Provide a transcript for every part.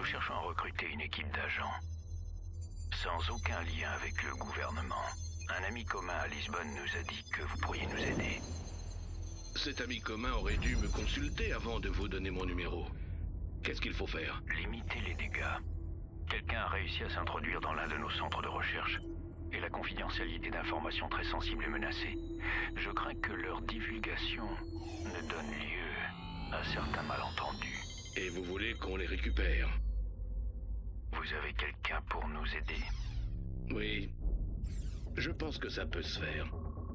cherchons à recruter une équipe d'agents. Sans aucun lien avec le gouvernement. Un ami commun à Lisbonne nous a dit que vous pourriez nous aider. Cet ami commun aurait dû me consulter avant de vous donner mon numéro. Qu'est-ce qu'il faut faire? Limiter les dégâts. Quelqu'un a réussi à s'introduire dans l'un de nos centres de recherche. Et la confidentialité d'informations très sensibles est menacée. Je crains que leur divulgation ne donne lieu à certains malentendus. Et vous voulez qu'on les récupère? Vous avez quelqu'un pour nous aider? Oui. Je pense que ça peut se faire.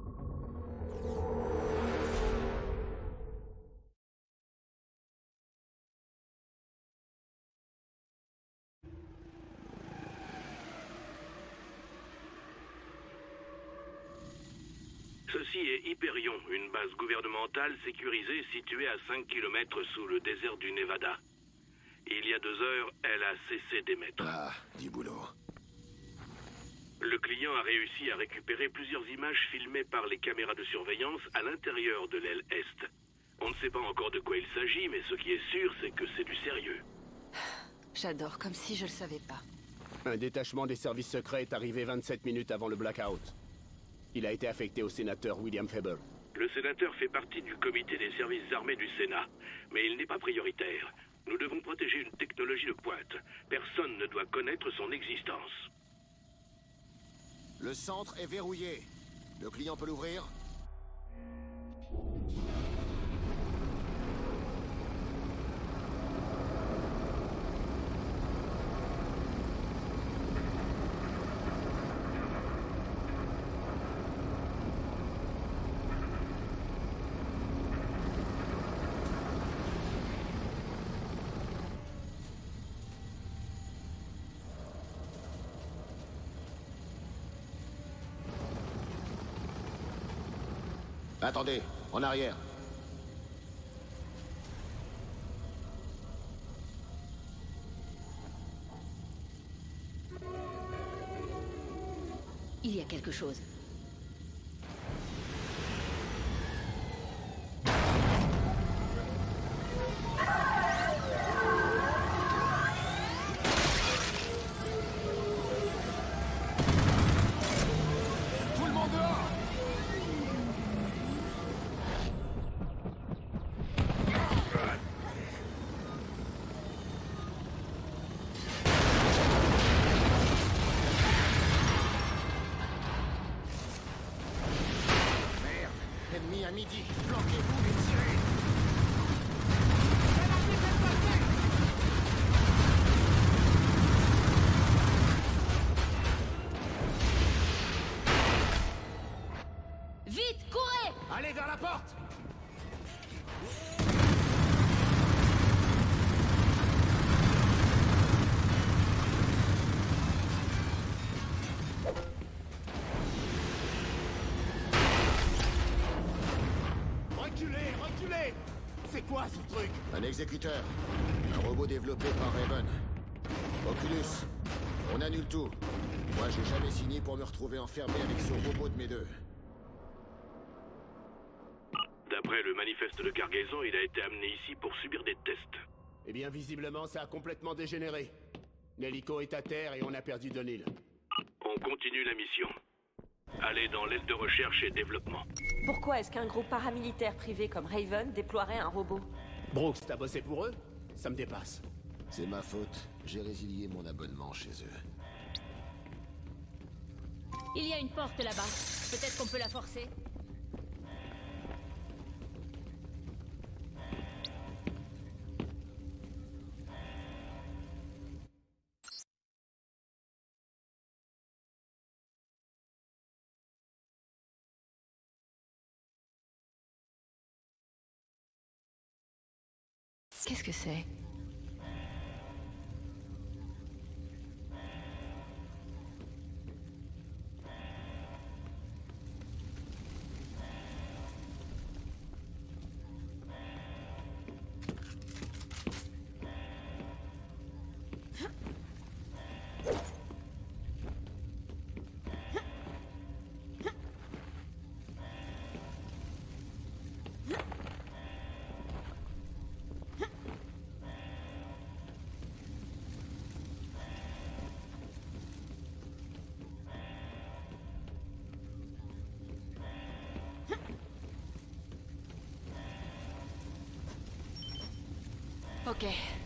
Ceci est Hyperion, une base gouvernementale sécurisée située à 5 km sous le désert du Nevada. Il y a 2 heures, elle a cessé d'émettre. Ah, du boulot. Le client a réussi à récupérer plusieurs images filmées par les caméras de surveillance à l'intérieur de l'aile Est. On ne sait pas encore de quoi il s'agit, mais ce qui est sûr, c'est que c'est du sérieux. J'adore, comme si je le savais pas. Un détachement des services secrets est arrivé 27 minutes avant le blackout. Il a été affecté au sénateur William Faber. Le sénateur fait partie du comité des services armés du Sénat, mais il n'est pas prioritaire. Nous devons protéger une technologie de pointe. Personne ne doit connaître son existence. Le centre est verrouillé. Le client peut l'ouvrir? Attendez, en arrière. Il y a quelque chose. Tout le monde dehors! Ennemi à midi, planquez-vous et tirez! Vite, courez! Allez vers la porte! Reculez, reculez! C'est quoi ce truc? Un exécuteur. Un robot développé par Raven. Oculus, on annule tout. Moi, j'ai jamais signé pour me retrouver enfermé avec ce robot de mes deux. D'après le manifeste de cargaison, il a été amené ici pour subir des tests. Eh bien, visiblement, ça a complètement dégénéré. L'hélico est à terre et on a perdu Donil. On continue la mission. Allez dans l'aile de recherche et développement. Pourquoi est-ce qu'un groupe paramilitaire privé comme Raven déploierait un robot? Brooks, t'as bossé pour eux? Ça me dépasse. C'est ma faute. J'ai résilié mon abonnement chez eux. Il y a une porte là-bas. Peut-être qu'on peut la forcer. Qu'est-ce que c'est? Ok.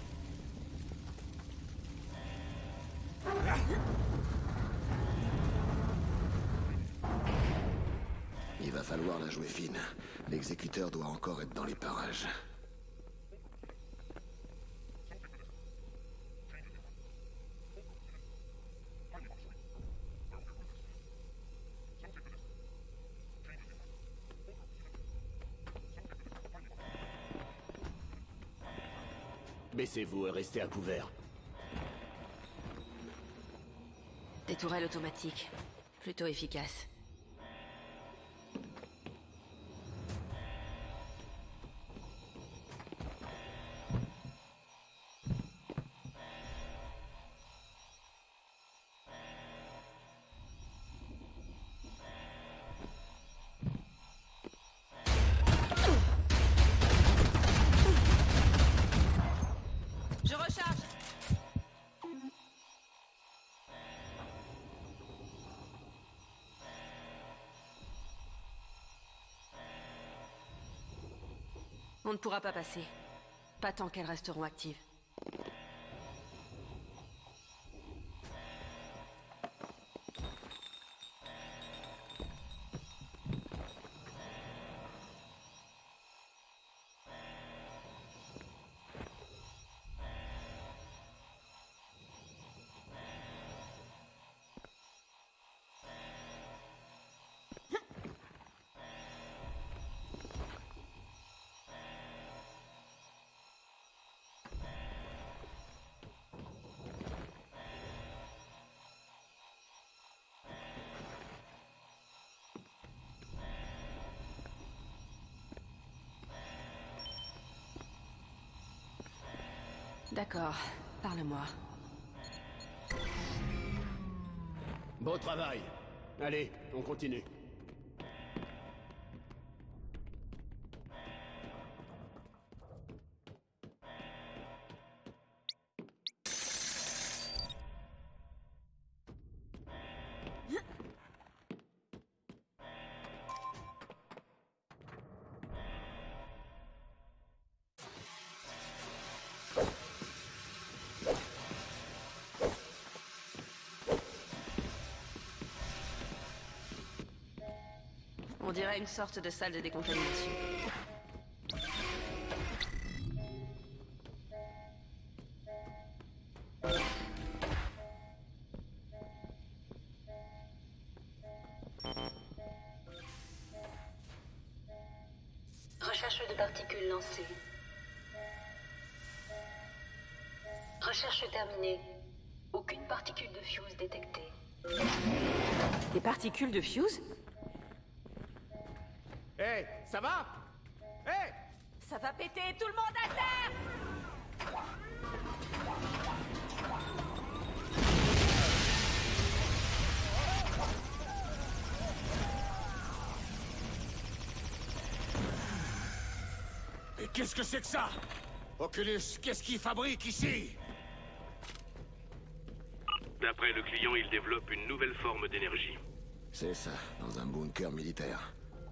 Il va falloir la jouer fine. L'exécuteur doit encore être dans les parages. Baissez-vous et restez à couvert. Des tourelles automatiques. Plutôt efficaces. Je recharge. On ne pourra pas passer. Pas tant qu'elles resteront actives. D'accord, parle-moi. Beau travail. Allez, on continue. On dirait une sorte de salle de décontamination. Recherche de particules lancée. Recherche terminée. Aucune particule de fuse détectée. Des particules de fuse? Hé, ça va? Hé! Ça va péter, tout le monde à terre! Mais qu'est-ce que c'est que ça? Oculus, qu'est-ce qu'il fabrique ici? D'après le client, il développe une nouvelle forme d'énergie. C'est ça, dans un bunker militaire.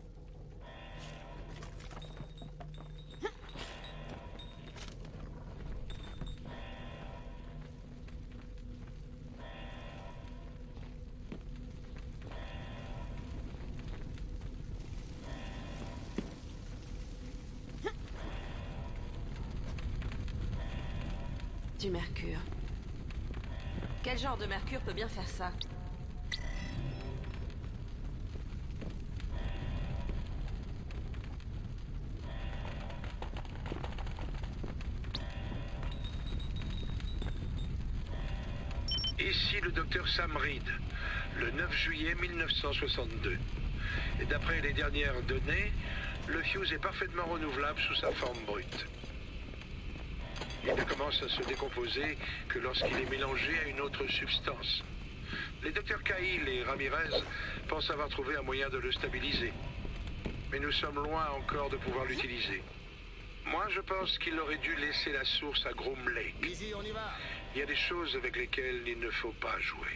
Du mercure. Quel genre de mercure peut bien faire ça? Ici le docteur Sam Reed, le 9 juillet 1962. Et d'après les dernières données, le fuse est parfaitement renouvelable sous sa forme brute. Il ne commence à se décomposer que lorsqu'il est mélangé à une autre substance. Les docteurs Cahill et Ramirez pensent avoir trouvé un moyen de le stabiliser. Mais nous sommes loin encore de pouvoir l'utiliser. Moi, je pense qu'il aurait dû laisser la source à Groom Lake. Easy, on y va. Il y a des choses avec lesquelles il ne faut pas jouer.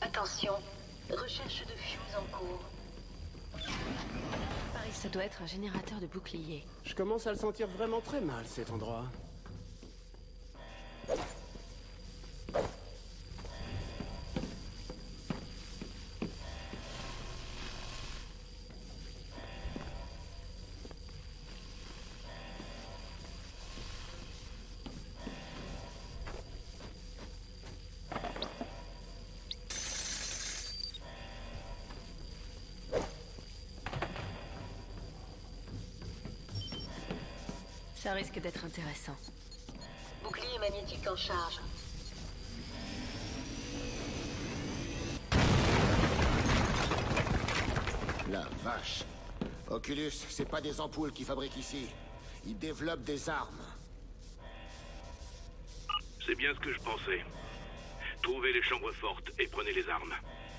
Attention, recherche de fuse en cours. Pareil, ça doit être un générateur de boucliers. Je commence à le sentir vraiment très mal, cet endroit. Ça risque d'être intéressant. Bouclier magnétique en charge. La vache. Oculus, c'est pas des ampoules qu'ils fabriquent ici. Ils développent des armes. C'est bien ce que je pensais. Trouvez les chambres fortes et prenez les armes.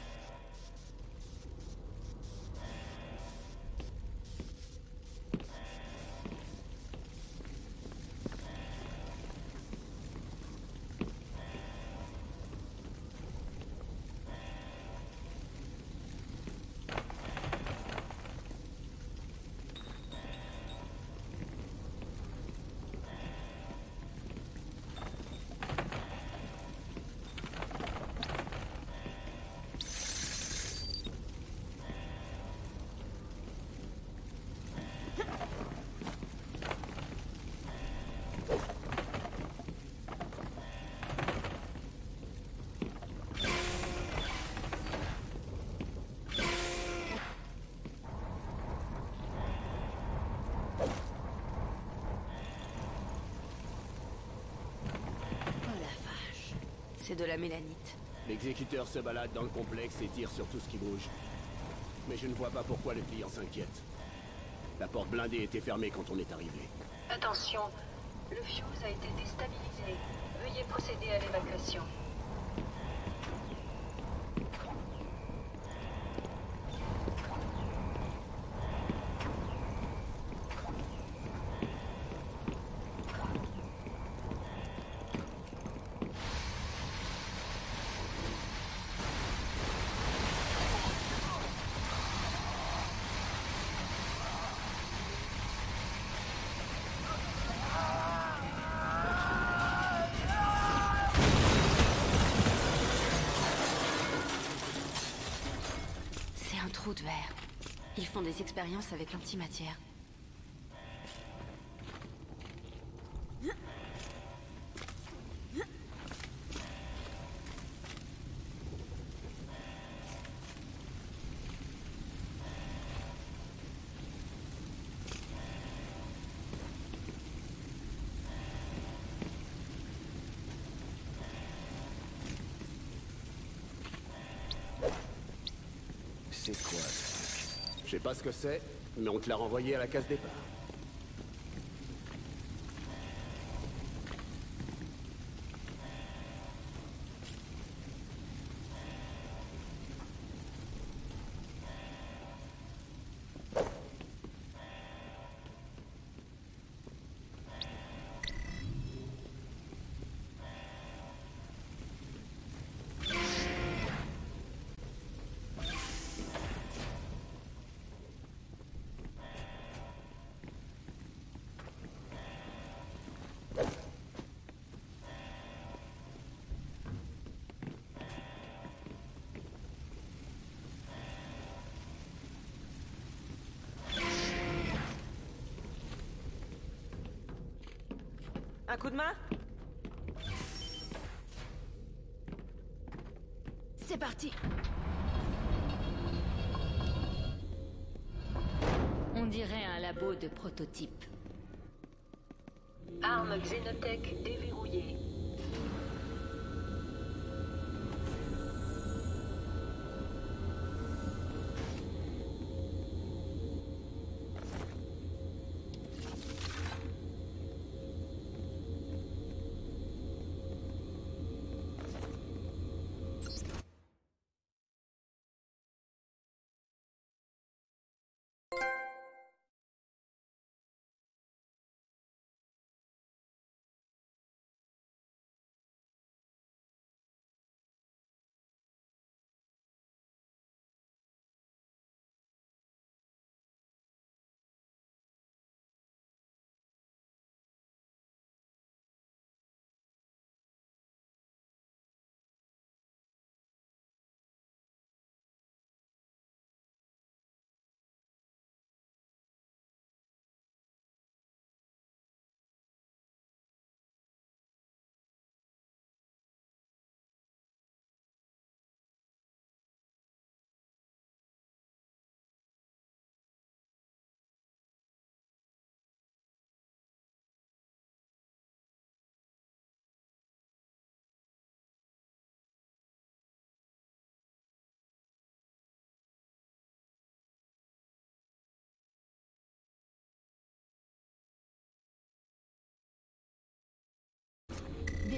C'est de la mélanite. L'exécuteur se balade dans le complexe et tire sur tout ce qui bouge. Mais je ne vois pas pourquoi les clients s'inquiètent. La porte blindée était fermée quand on est arrivé. Attention, le fuse a été déstabilisé. Veuillez procéder à l'évacuation. Trou de verre. Ils font des expériences avec l'antimatière. C'est quoi ce truc? Je sais pas ce que c'est, mais on te l'a renvoyé à la case départ. Un coup de main? C'est parti. On dirait un labo de prototype. Arme Xénotech déverrouillée.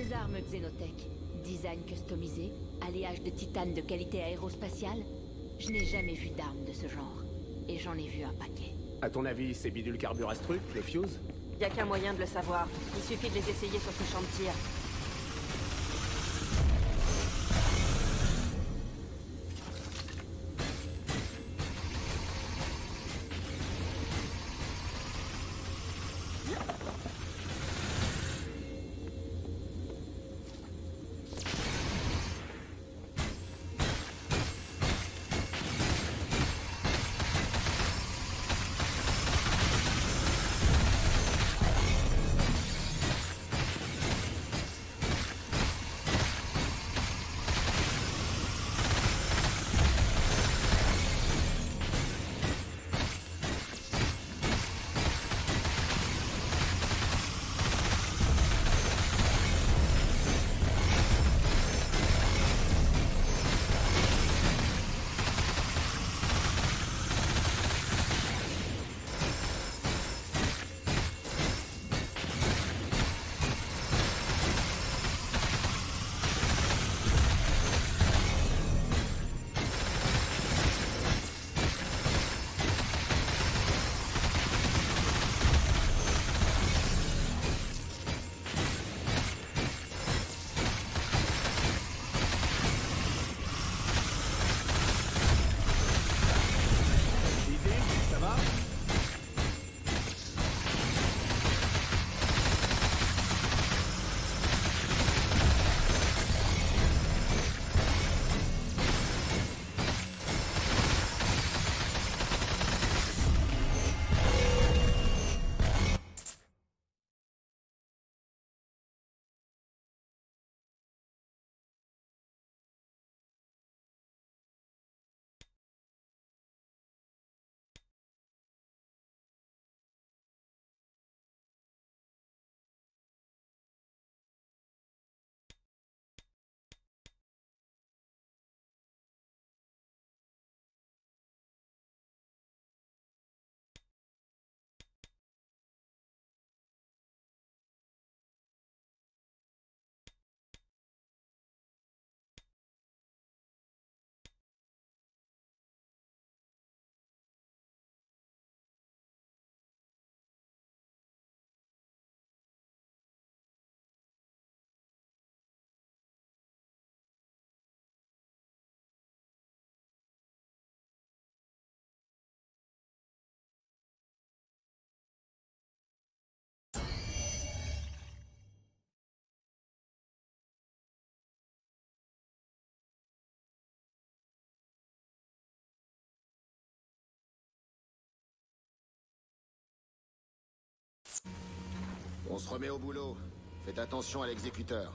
Des armes xénotech, design customisé, alliage de titane de qualité aérospatiale. Je n'ai jamais vu d'armes de ce genre. Et j'en ai vu un paquet. À ton avis, ces bidules carburent à ce truc, le fuse? Y a qu'un moyen de le savoir. Il suffit de les essayer sur ce champ de tir. On se remet au boulot. Faites attention à l'exécuteur.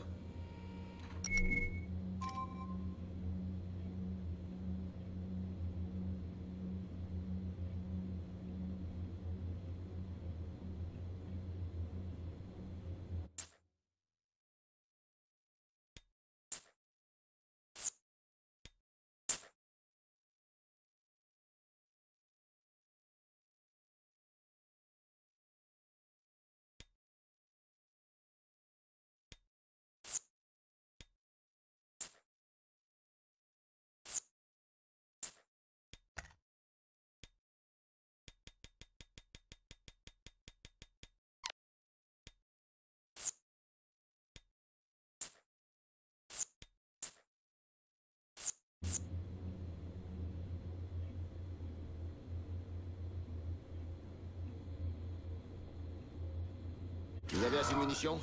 Vous avez assez de munitions?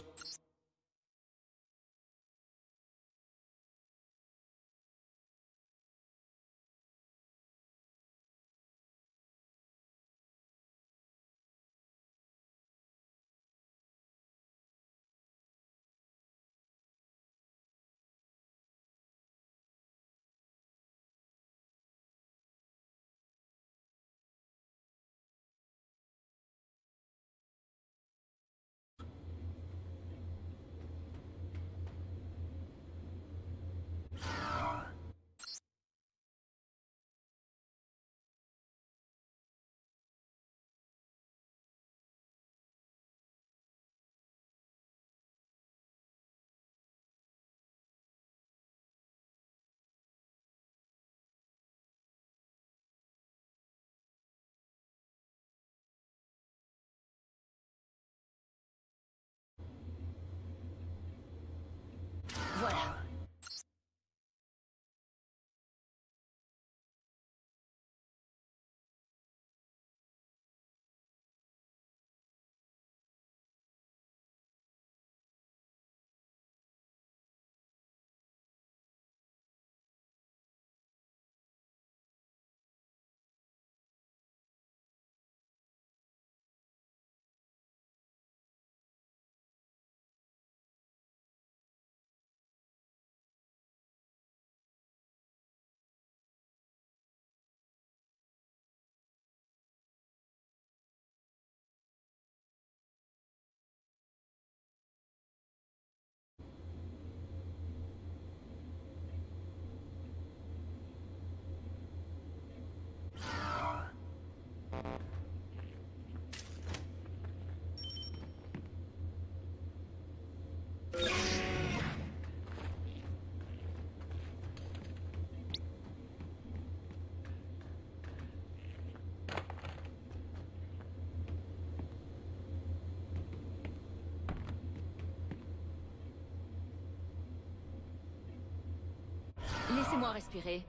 Laissez-moi respirer.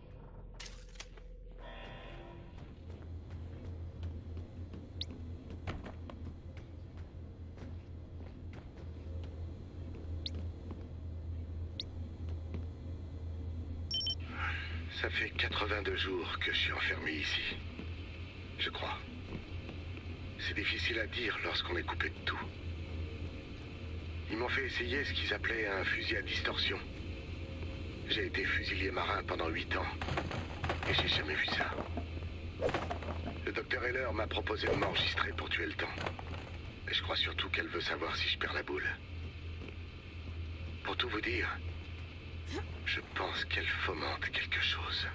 Ça fait 82 jours que je suis enfermé ici. Je crois. C'est difficile à dire lorsqu'on est coupé de tout. Ils m'ont fait essayer ce qu'ils appelaient un fusil à distorsion. J'ai été fusilier marin pendant 8 ans. Et j'ai jamais vu ça. Le docteur Heller m'a proposé de m'enregistrer pour tuer le temps. Et je crois surtout qu'elle veut savoir si je perds la boule. Pour tout vous dire, je pense qu'elle fomente quelque chose.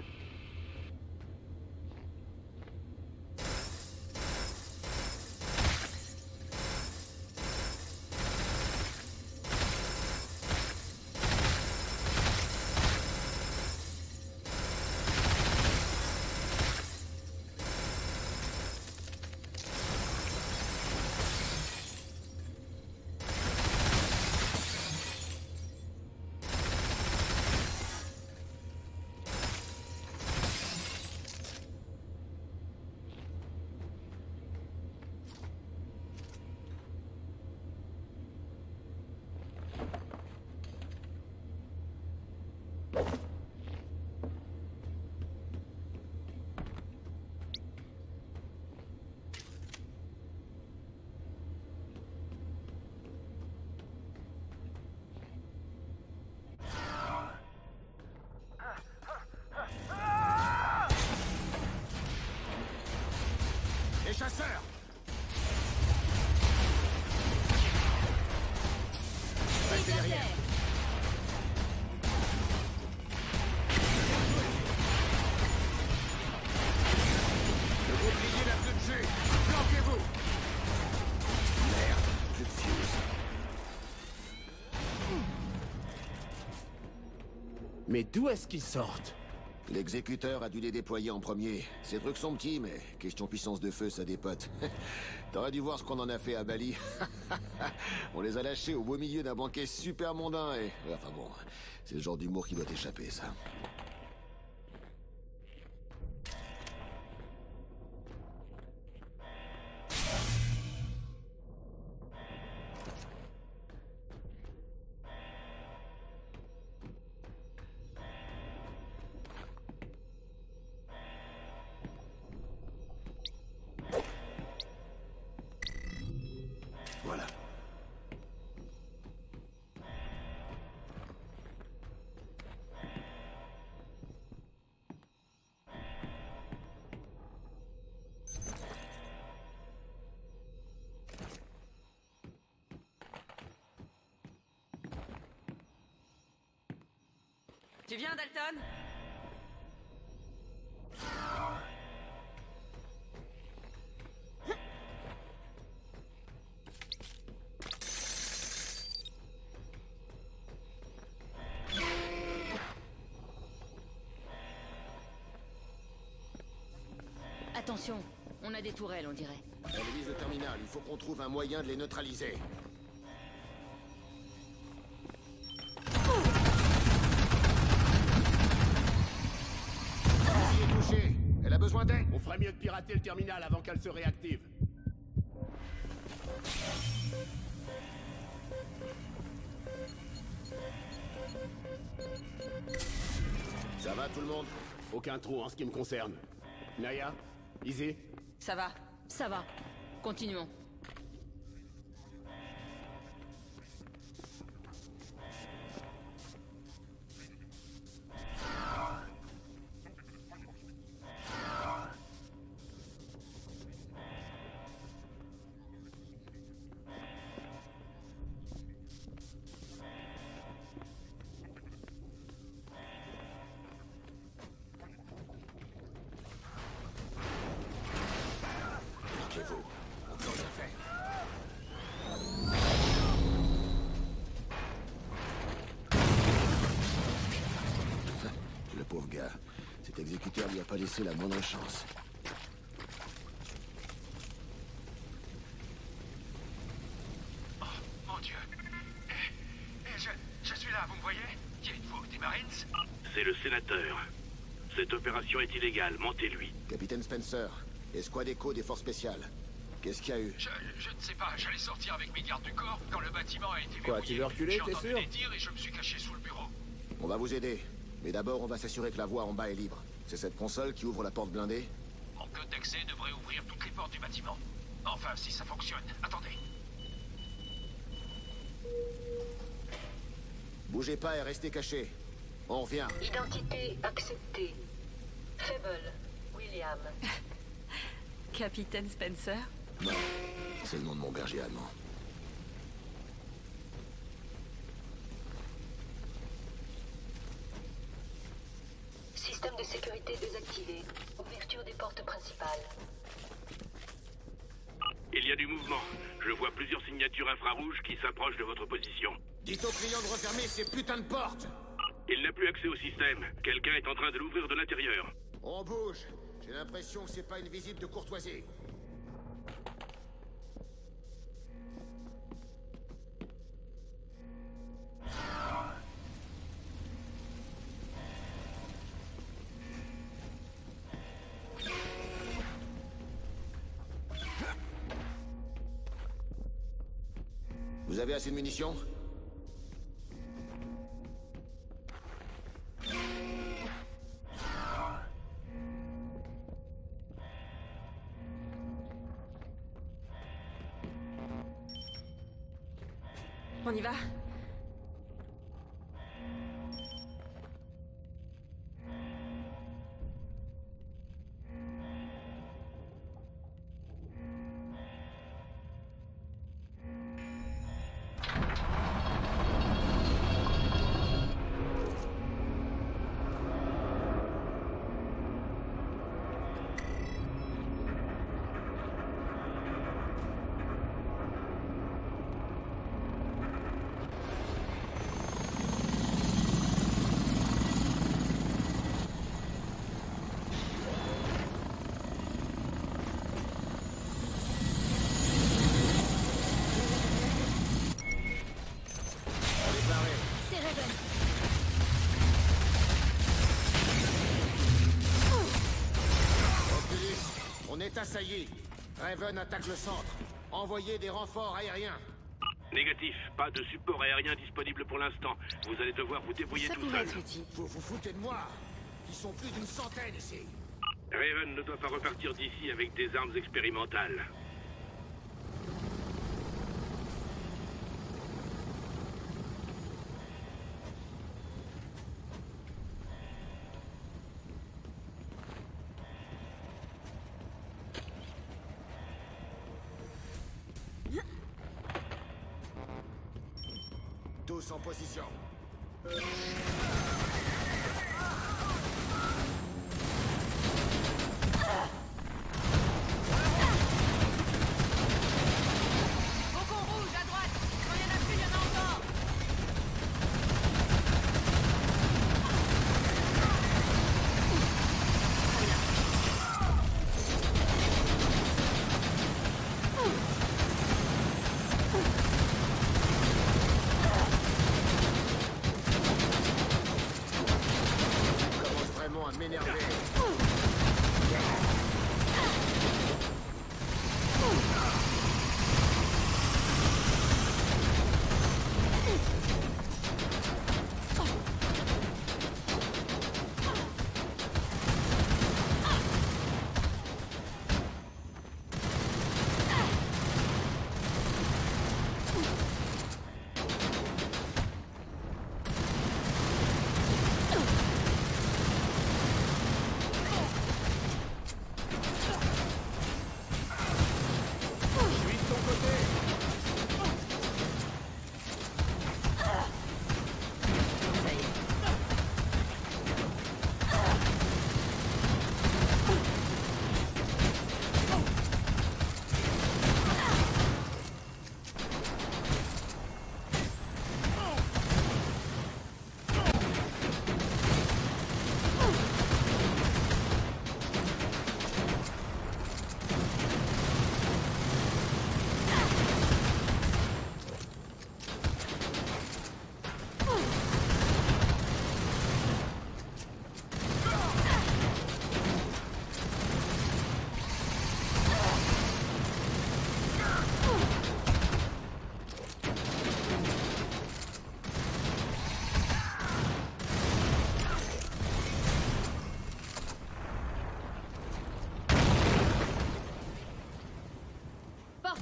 Les chasseurs! Restez derrière! Le bouclier n'a plus de jus! Planquez-vous! Merde, plus de fuse. Mais d'où est-ce qu'ils sortent? L'exécuteur a dû les déployer en premier. Ces trucs sont petits, mais question puissance de feu, ça dépote. T'aurais dû voir ce qu'on en a fait à Bali. On les a lâchés au beau milieu d'un banquet super mondain et... Enfin bon, c'est le genre d'humour qui doit échapper, ça. Voilà. Tu viens, Dalton? Attention, on a des tourelles, on dirait. Elle vise le terminal, il faut qu'on trouve un moyen de les neutraliser. Elle est touchée. Elle a besoin d'aide. On ferait mieux de pirater le terminal avant qu'elle se réactive. Ça va tout le monde? Aucun trou en ce qui me concerne. Naya? Izzy? Ça va. Ça va. Continuons. Vous, encore bien fait. Le pauvre gars, cet exécuteur lui a pas laissé la moindre chance. Oh, mon Dieu. Je suis là, vous me voyez? Qui êtes-vous, des Marines? C'est le sénateur ordinateur. Cette opération est illégale, mentez-lui. Capitaine Spencer, escouade écho des forces spéciales. Qu'est-ce qu'il y a eu? Je ne sais pas, j'allais sortir avec mes gardes du corps quand le bâtiment a été verrouillé. Quoi, tu veux reculer, J'ai t'es entendu sûr? des tirs et je me suis caché sous le bureau. On va vous aider. Mais d'abord, on va s'assurer que la voie en bas est libre. C'est cette console qui ouvre la porte blindée? Mon code d'accès devrait ouvrir toutes les portes du bâtiment. Enfin, si ça fonctionne. Attendez. Bougez pas et restez cachés. On revient. Identité acceptée. Fable, William. Capitaine Spencer? Non, c'est le nom de mon berger allemand. Système de sécurité désactivé. Ouverture des portes principales. Il y a du mouvement. Je vois plusieurs signatures infrarouges qui s'approchent de votre position. Dites au client de refermer ces putains de portes. Il n'a plus accès au système. Quelqu'un est en train de l'ouvrir de l'intérieur. On bouge. J'ai l'impression que c'est pas une visite de courtoisie. Vous avez assez de munitions? On y va? Assaillis. Raven attaque le centre. Envoyez des renforts aériens. Négatif. Pas de support aérien disponible pour l'instant. Vous allez devoir vous débrouiller tout seul. Vous vous foutez de moi? Ils sont plus d'une centaine ici. Raven ne doit pas repartir d'ici avec des armes expérimentales. Tous en position. Faucon rouge à droite! Quand il y en a plus, il y en a encore!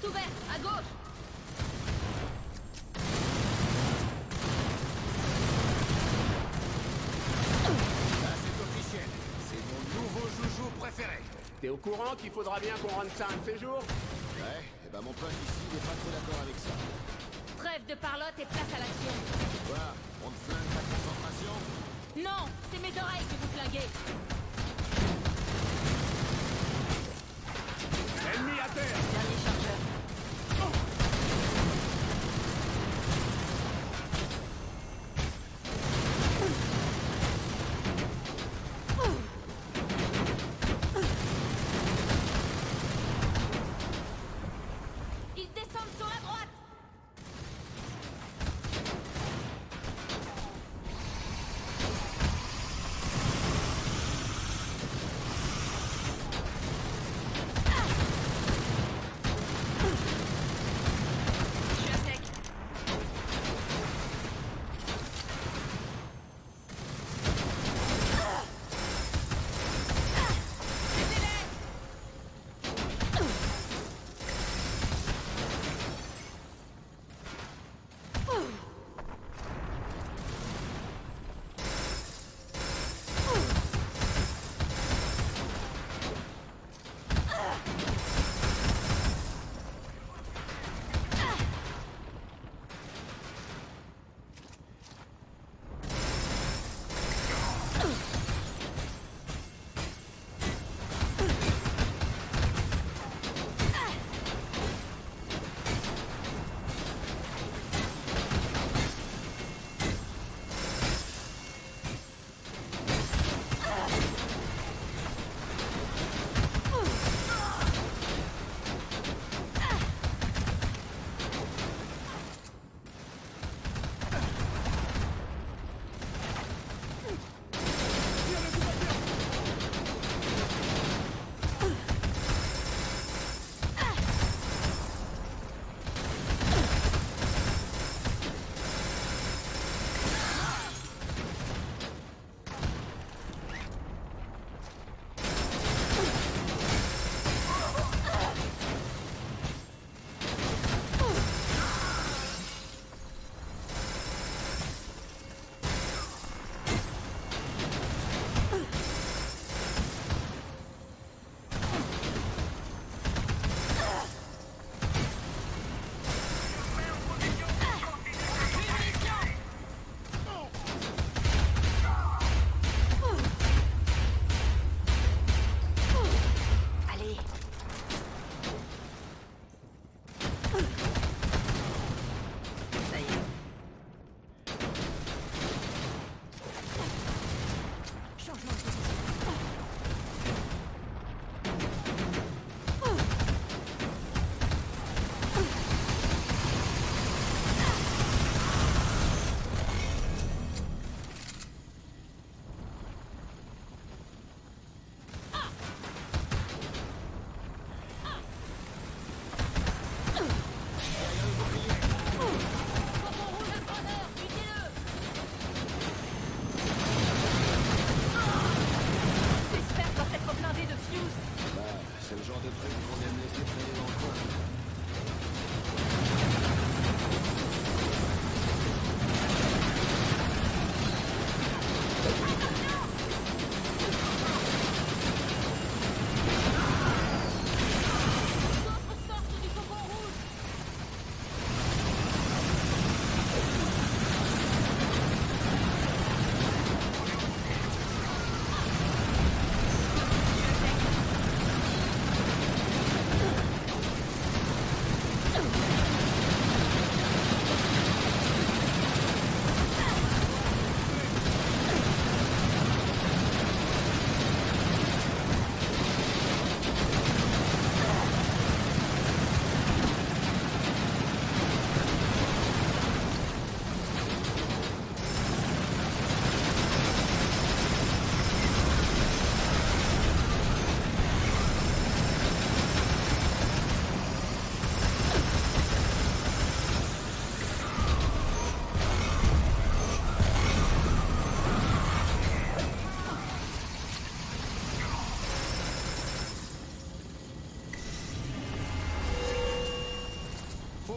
ouverte, à gauche. Là, c'est officiel. C'est mon nouveau joujou préféré. T'es au courant qu'il faudra bien qu'on rende ça un de ces jours? Ouais, et ben mon pote ici n'est pas trop d'accord avec ça. Trêve de parlotte et place à l'action. Quoi? On te flingue ta concentration? Non, c'est mes oreilles que vous flinguez. Ennemi à terre! Dernier chargeur. Ils descendent sur la droite. Je suis à sec.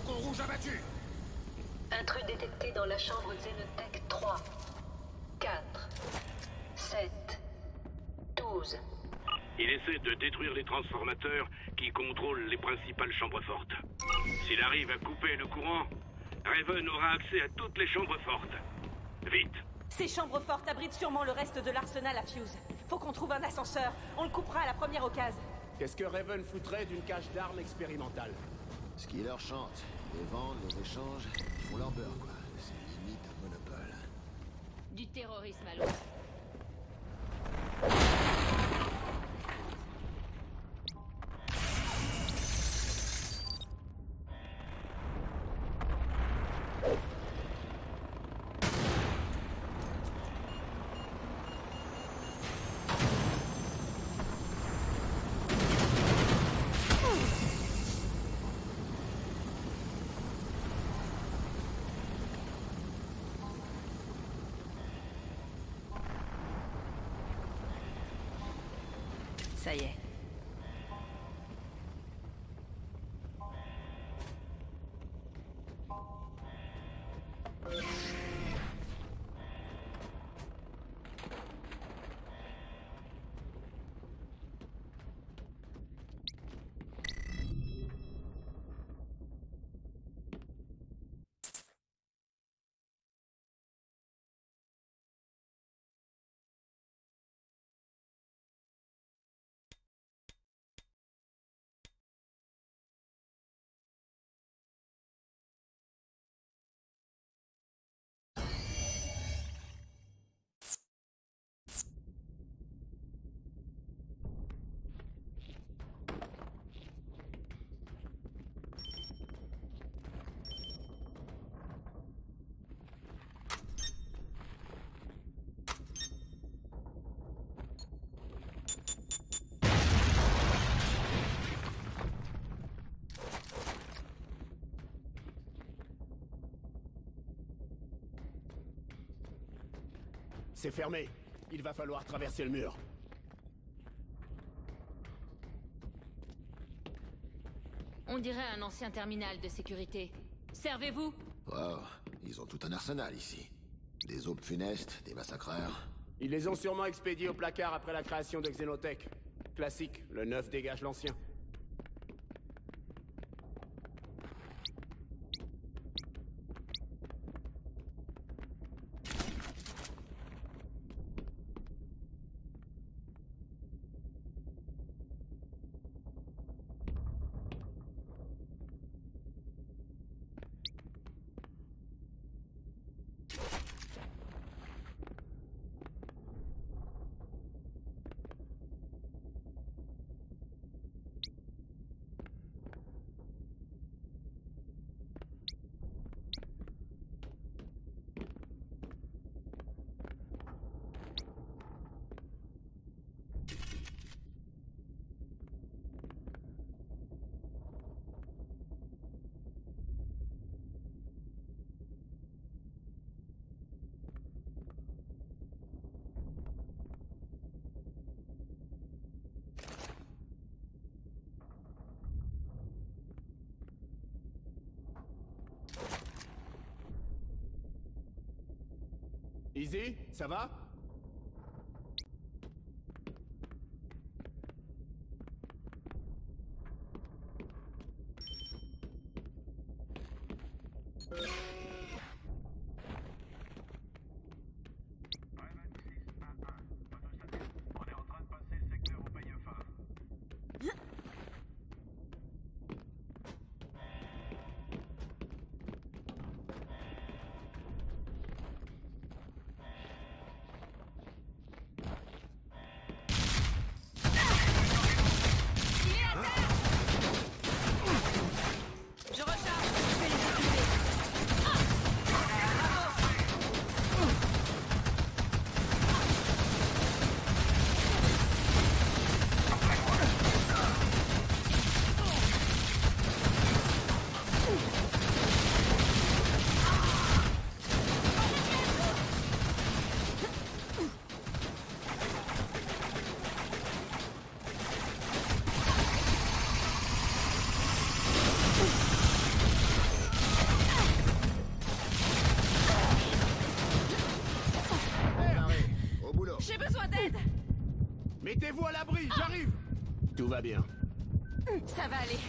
Faucon rouge abattu. Intrus détecté dans la chambre Xénotech 3, 4, 7, 12. Il essaie de détruire les transformateurs qui contrôlent les principales chambres fortes. S'il arrive à couper le courant, Raven aura accès à toutes les chambres fortes. Vite! Ces chambres fortes abritent sûrement le reste de l'arsenal à Fuse. Faut qu'on trouve un ascenseur. On le coupera à la première occasion. Qu'est-ce que Raven foutrait d'une cache d'armes expérimentale? Ce qui leur chante. Les vendent, les échanges, ils font leur beurre, quoi. C'est limite un monopole. Du terrorisme à l'autre. Ça y est. C'est fermé. Il va falloir traverser le mur. On dirait un ancien terminal de sécurité. Servez-vous! Wow, ils ont tout un arsenal ici. Des aubes funestes, des massacreurs. Ils les ont sûrement expédiés au placard après la création de Xénotech. Classique, le neuf dégage l'ancien. Easy, ça va? Je recharge. Je vais les écouter. Mettez-vous à l'abri, j'arrive. Tout va bien. Ça va aller.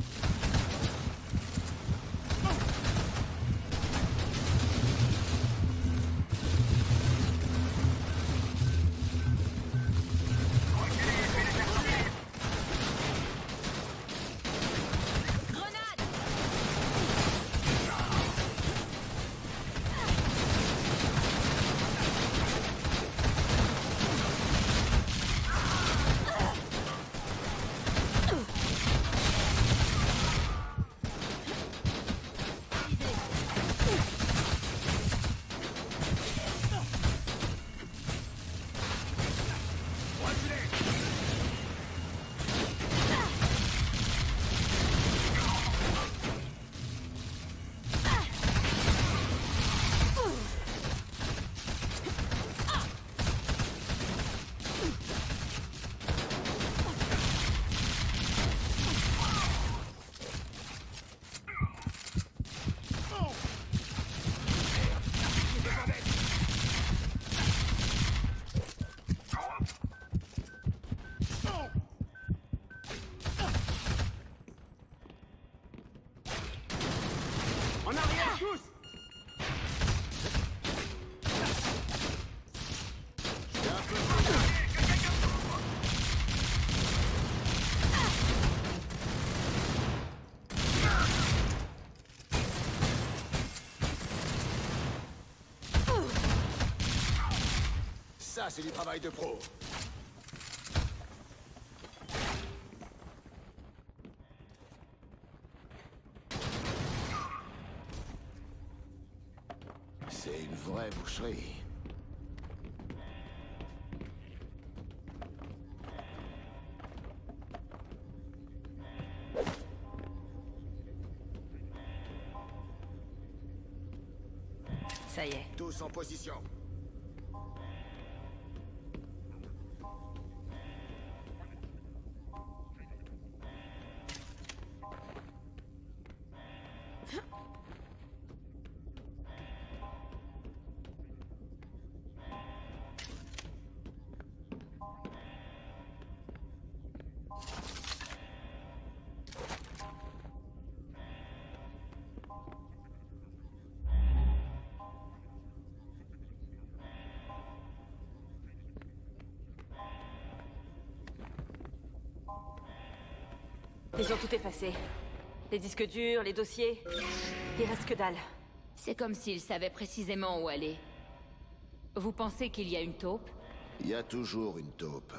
Ça, c'est du travail de pro. C'est une vraie boucherie. Ça y est. Tous en position. Ils ont tout effacé. Les disques durs, les dossiers. Il reste que dalle. C'est comme s'ils savaient précisément où aller. Vous pensez qu'il y a une taupe? Il y a toujours une taupe.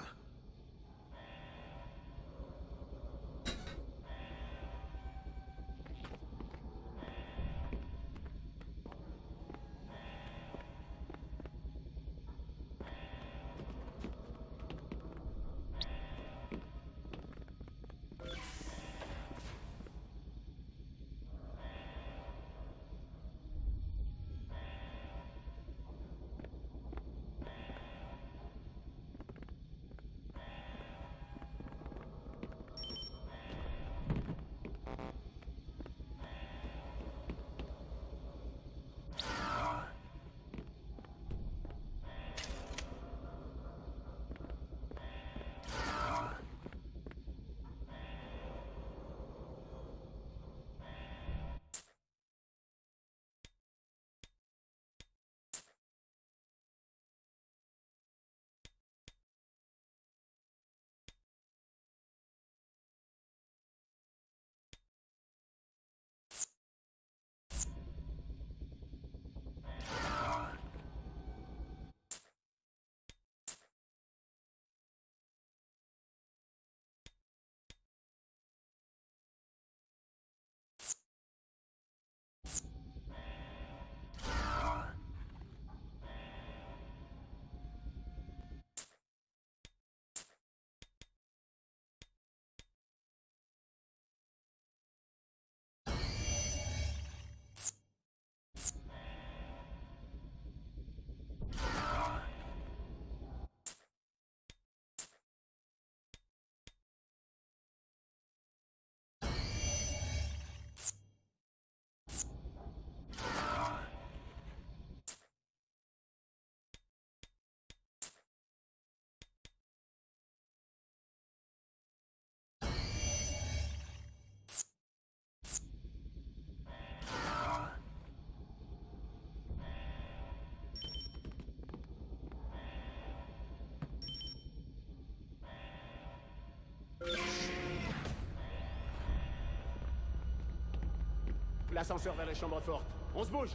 l'ascenseur vers les chambres fortes. On se bouge!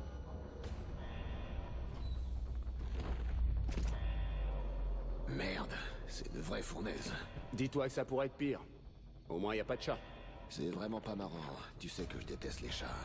Merde, c'est de vraies fournaises. Dis-toi que ça pourrait être pire. Au moins, y a pas de chat. C'est vraiment pas marrant. Tu sais que je déteste les chats.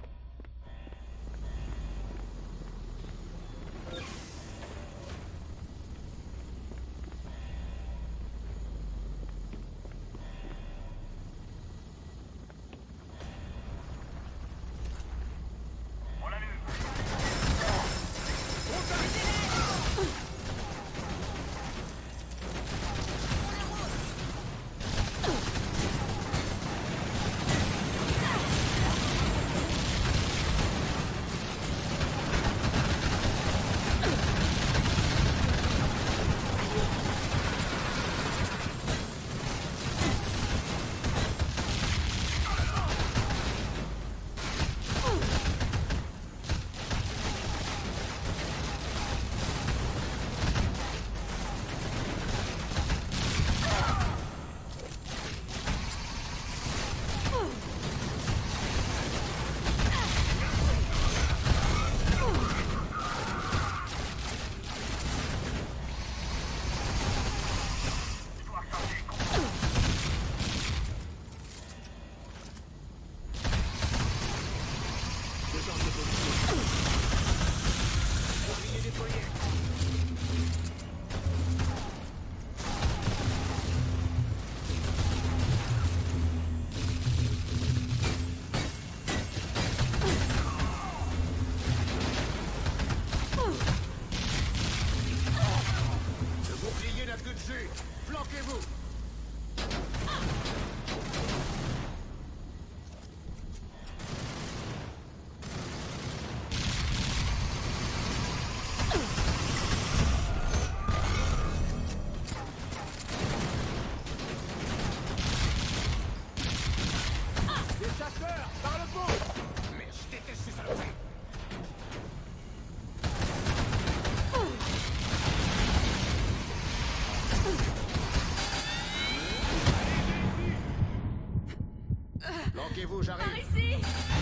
Planquez-vous, j'arrive. Par ici.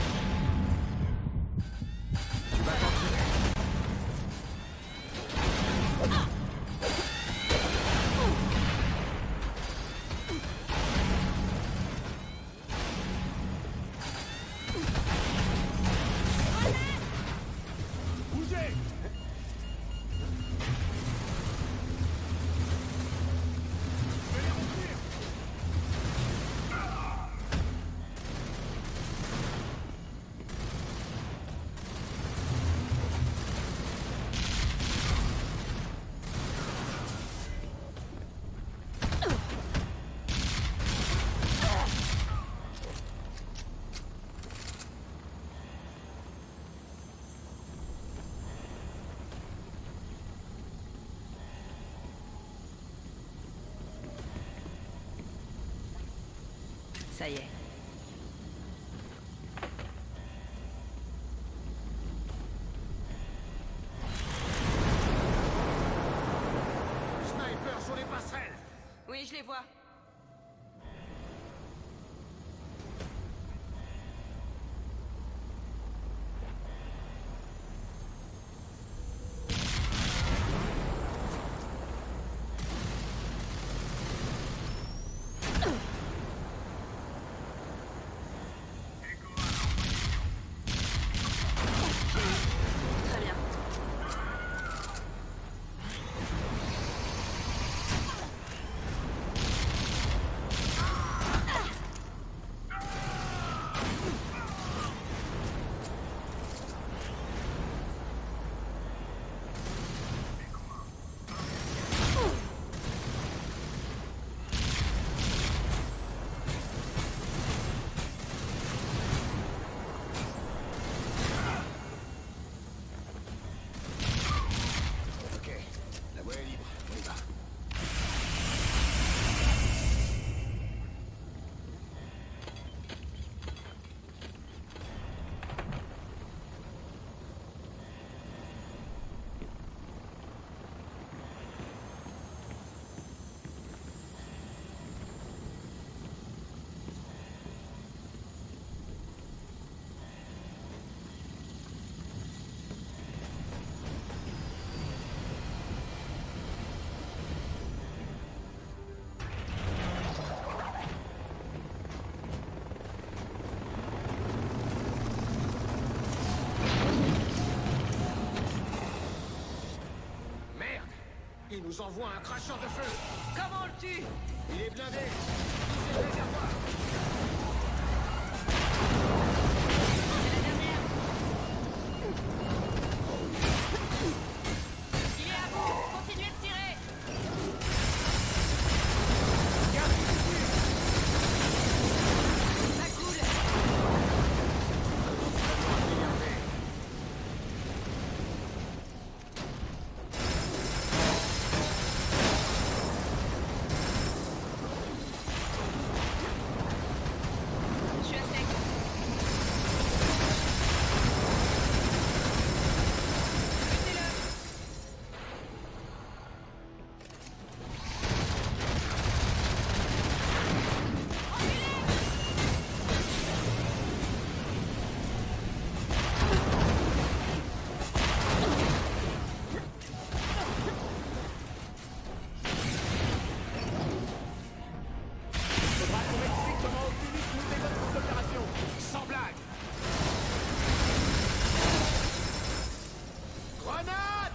Tu vas t'en tirer. Bougez! Ça y est. Sniper sur les passerelles. Oui, je les vois. Très bien. nous envoie un cracheur de feu. Comment on le tue? Il est blindé. Visez le réservoir. Il est à bout. Continuez de tirer. Ça coule. Je suis à sec. Mettez-le. Faudra qu'on m'explique comment Oculus nous développe nos opérations. Sans blague. Grenade!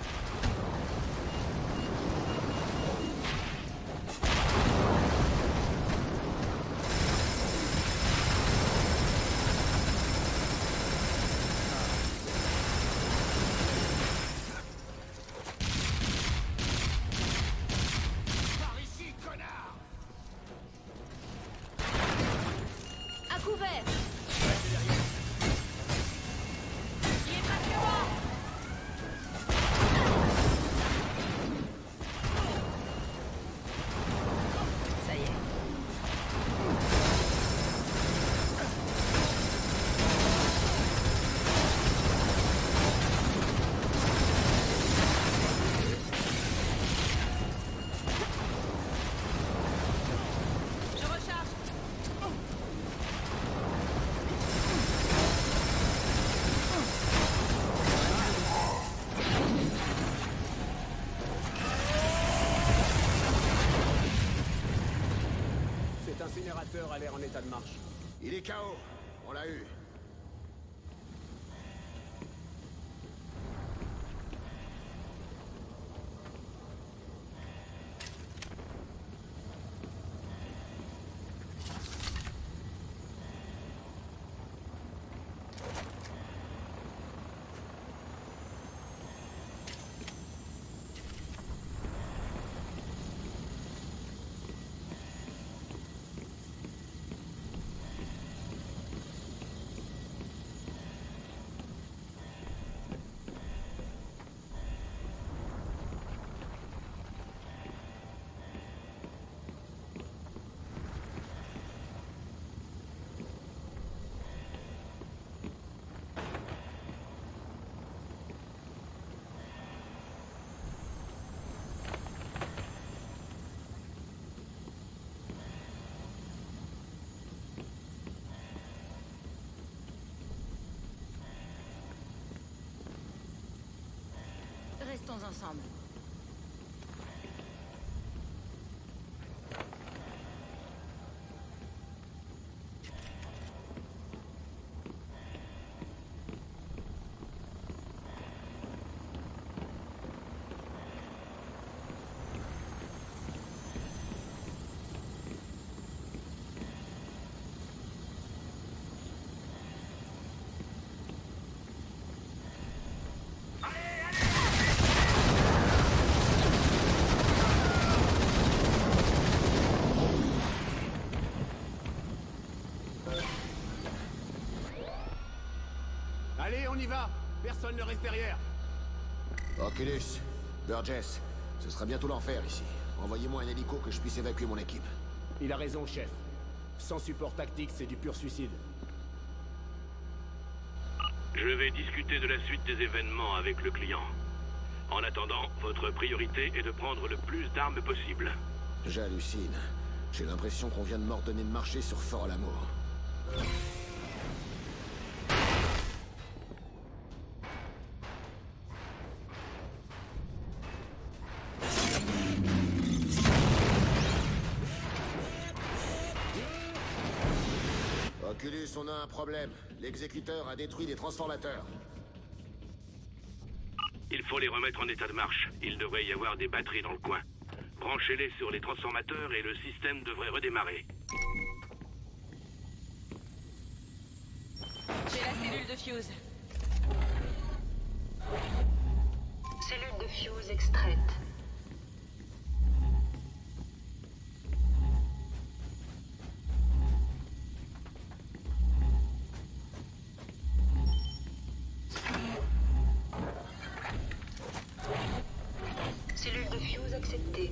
Par ici, connard! À couvert! Il est presque mort. Ça y est. Je recharge. Cet incinérateur a l'air en état de marche. Il est KO. On l'a eu. Restons ensemble. Allez, on y va. Personne ne reste derrière. Oculus, Burgess, ce sera bientôt l'enfer ici. Envoyez-moi un hélico que je puisse évacuer mon équipe. Il a raison, chef. Sans support tactique, c'est du pur suicide. Je vais discuter de la suite des événements avec le client. En attendant, votre priorité est de prendre le plus d'armes possible. J'hallucine. J'ai l'impression qu'on vient de m'ordonner de marcher sur Fort Alamo. Oculus, on a un problème. L'exécuteur a détruit les transformateurs. Il faut les remettre en état de marche. Il devrait y avoir des batteries dans le coin. Branchez-les sur les transformateurs et le système devrait redémarrer. J'ai la cellule de fuse. Cellule de fuse extraite. Cellule de fuse acceptée.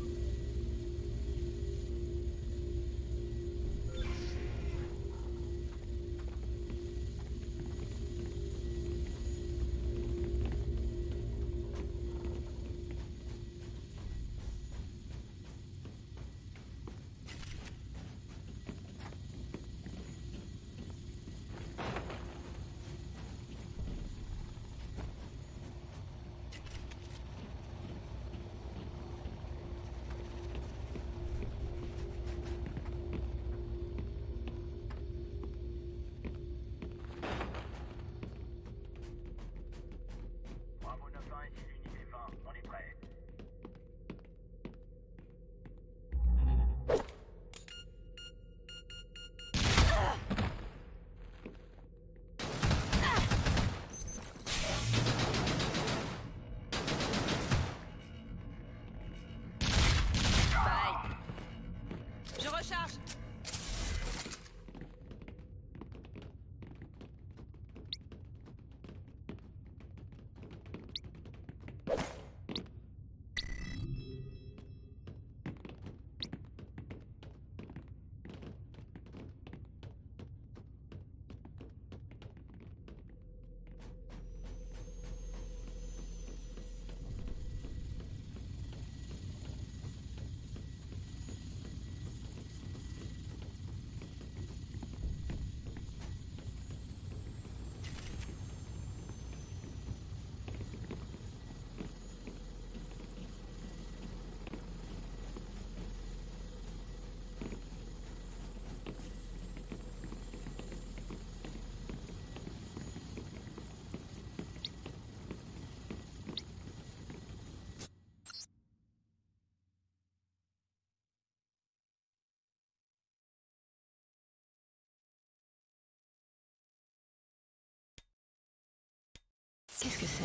Qu'est-ce que c'est?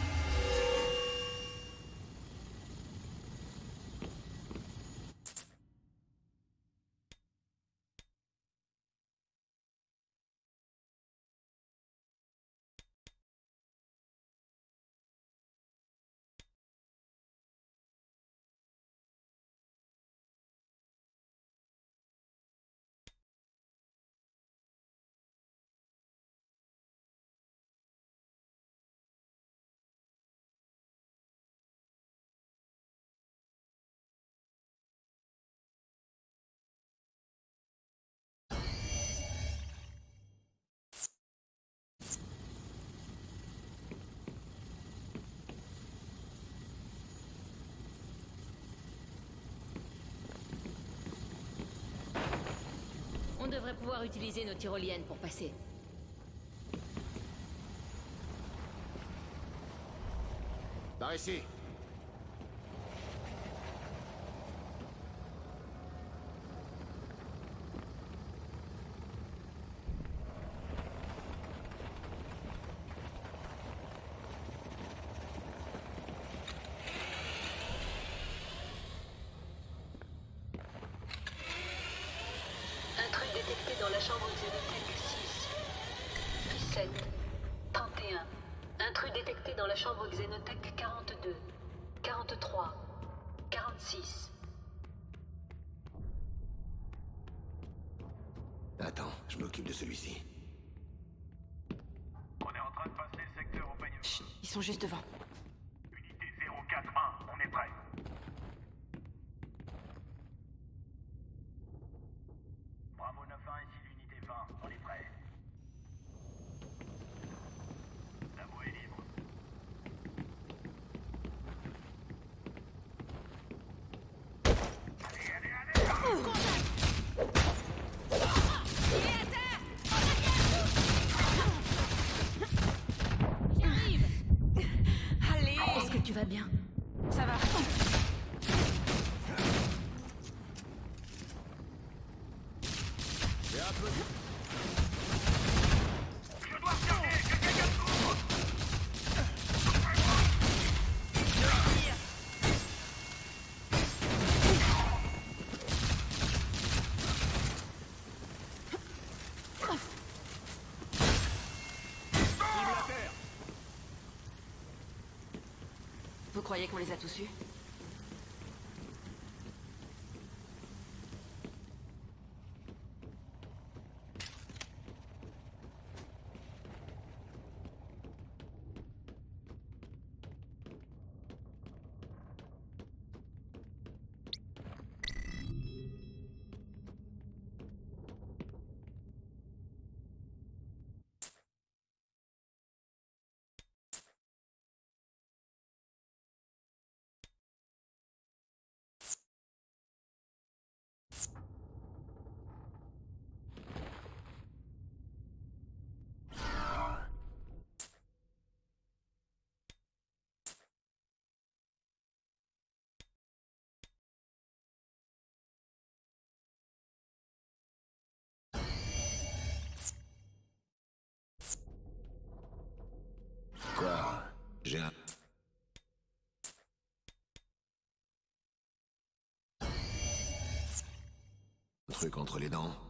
On devrait pouvoir utiliser nos tyroliennes pour passer. Par ici. Intrus détecté dans la chambre xénotech 6. 17. 31. Intrus détecté dans la chambre xénotech 42. 43. 46. Attends, je m'occupe de celui-ci. On est en train de passer le secteur au bagnole. Chut, ils sont juste devant. Unité 041, on est prêt. Bravo 91, ici l'unité 20, on est prêt. La voie est libre. Allez, allez, allez! J'arrive! Je dois regarder, que quelqu'un me couvre. Vous croyez qu'on les a tous eus? Quoi? J'ai un truc entre les dents.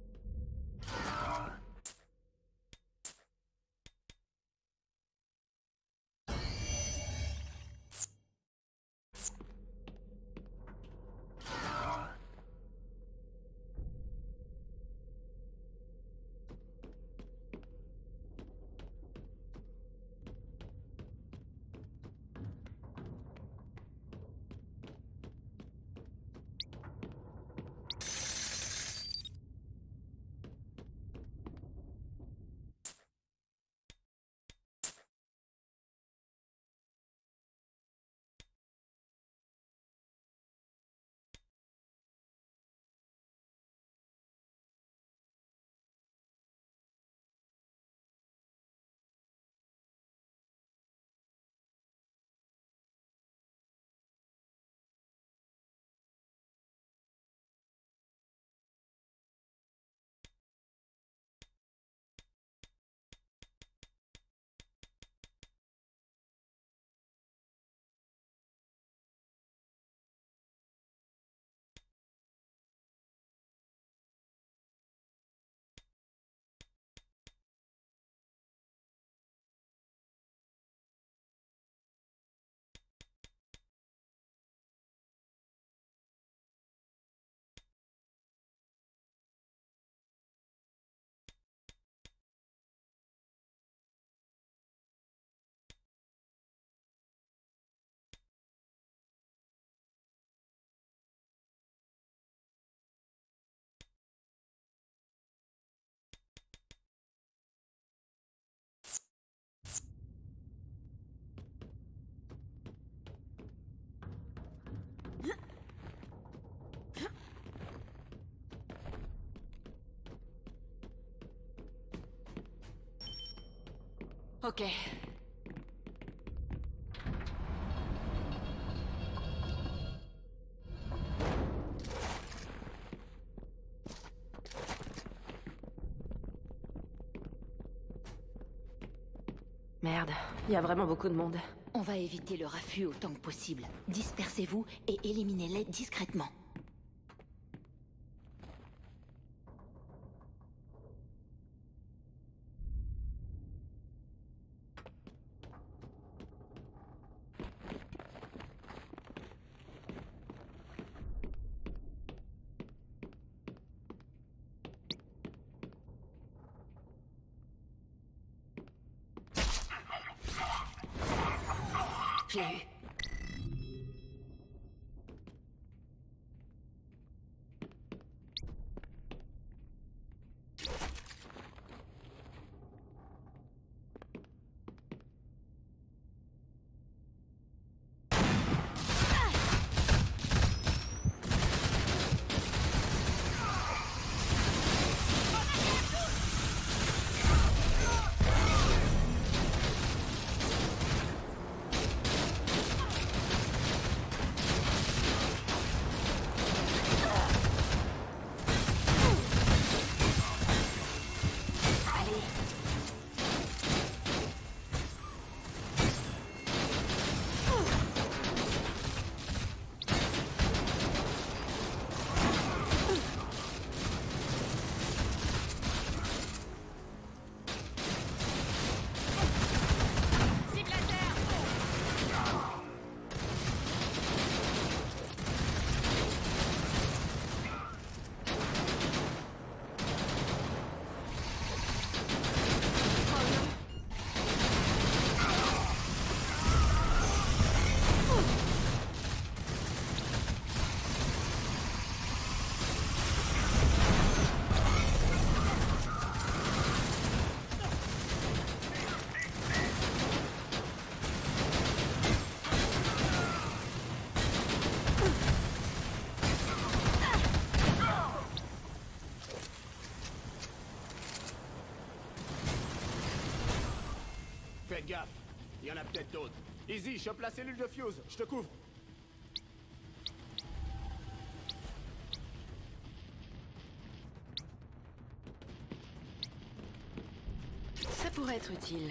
Ok. Merde, il y a vraiment beaucoup de monde. On va éviter le raffut autant que possible. Dispersez-vous et éliminez-les discrètement. Je l'ai eu. Faites gaffe. Il y en a peut-être d'autres. Easy, chope la cellule de Fuse. Je te couvre. Ça pourrait être utile.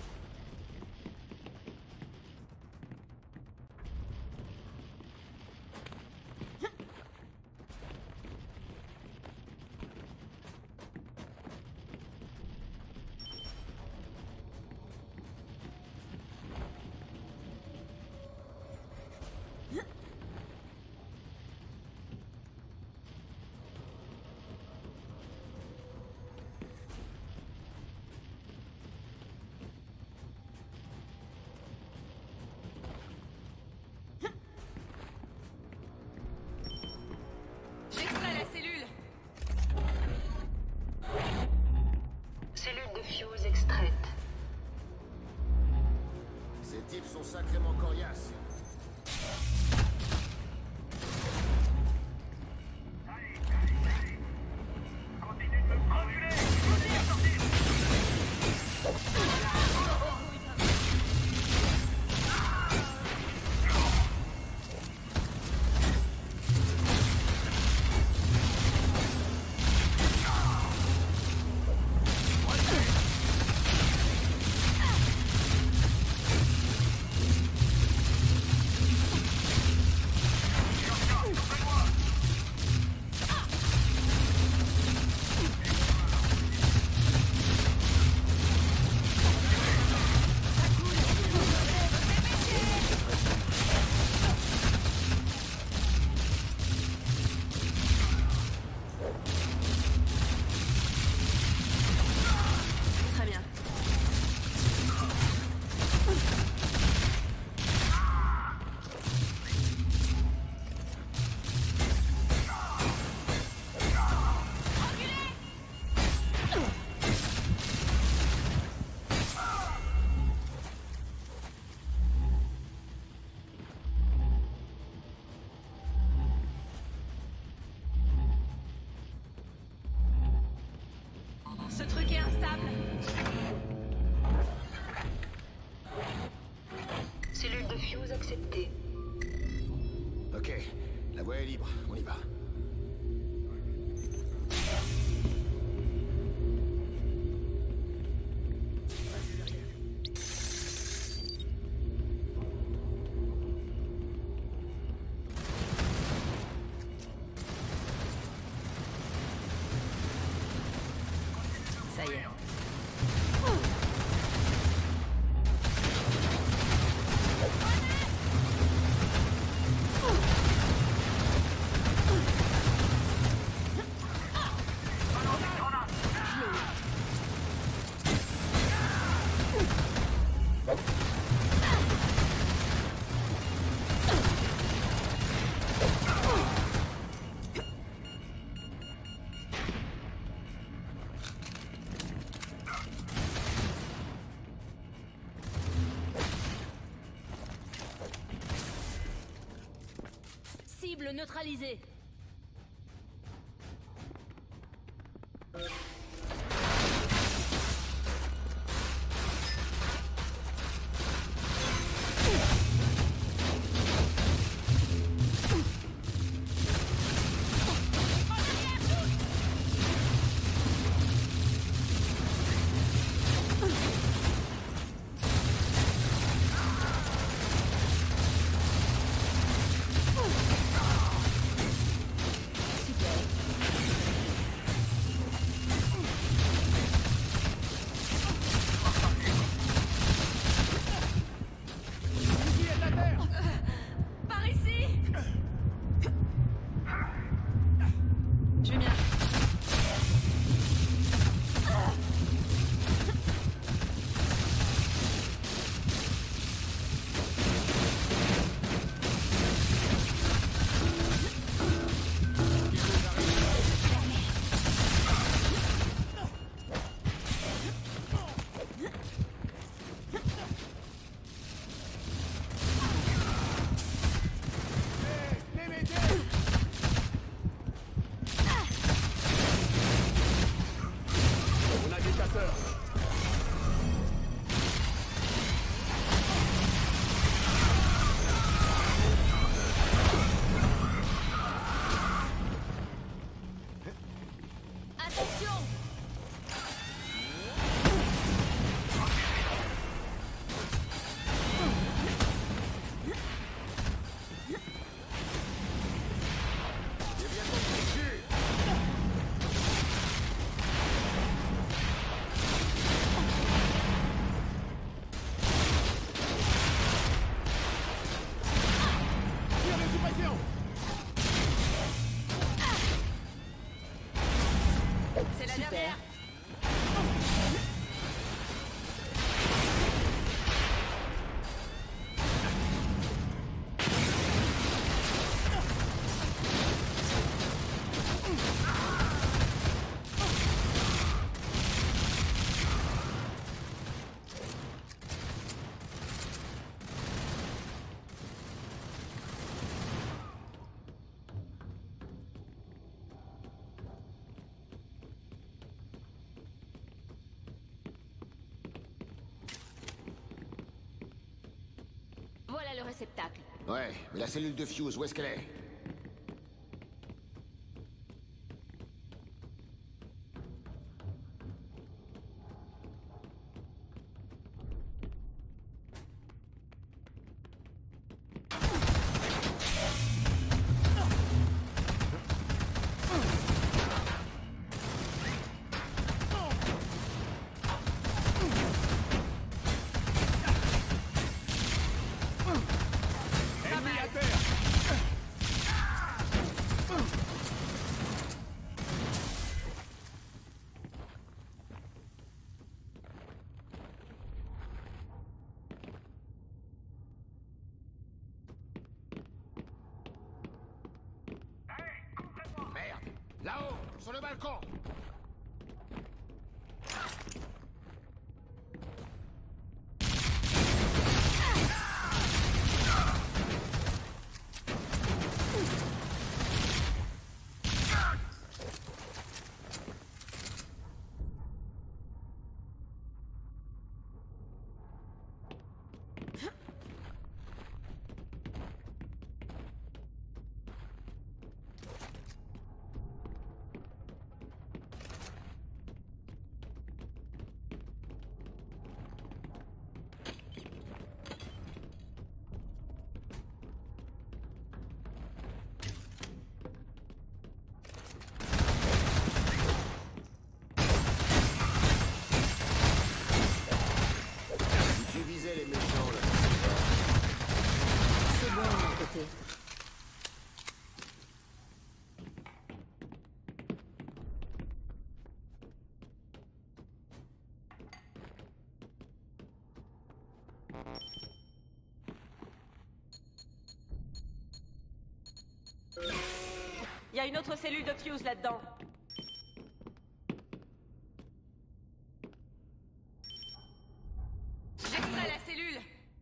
J'extrais la cellule. Cellule de Fuse extraite. Ces types sont sacrément coriaces. Très bien. Ce truc est instable. Cellule de Fuse acceptée. Ok, la voie est libre, on y va. Ça y est. Cible neutralisée. Par ici. Je vais bien. On a des chasseurs. réceptacle. Ouais, mais la cellule de Fuse, où est-ce qu'elle est? Là-haut, sur le balcon! Les méchants, là. C'est bon, de mon côté. Il y a une autre cellule de Fuse là-dedans. J'extrais la cellule.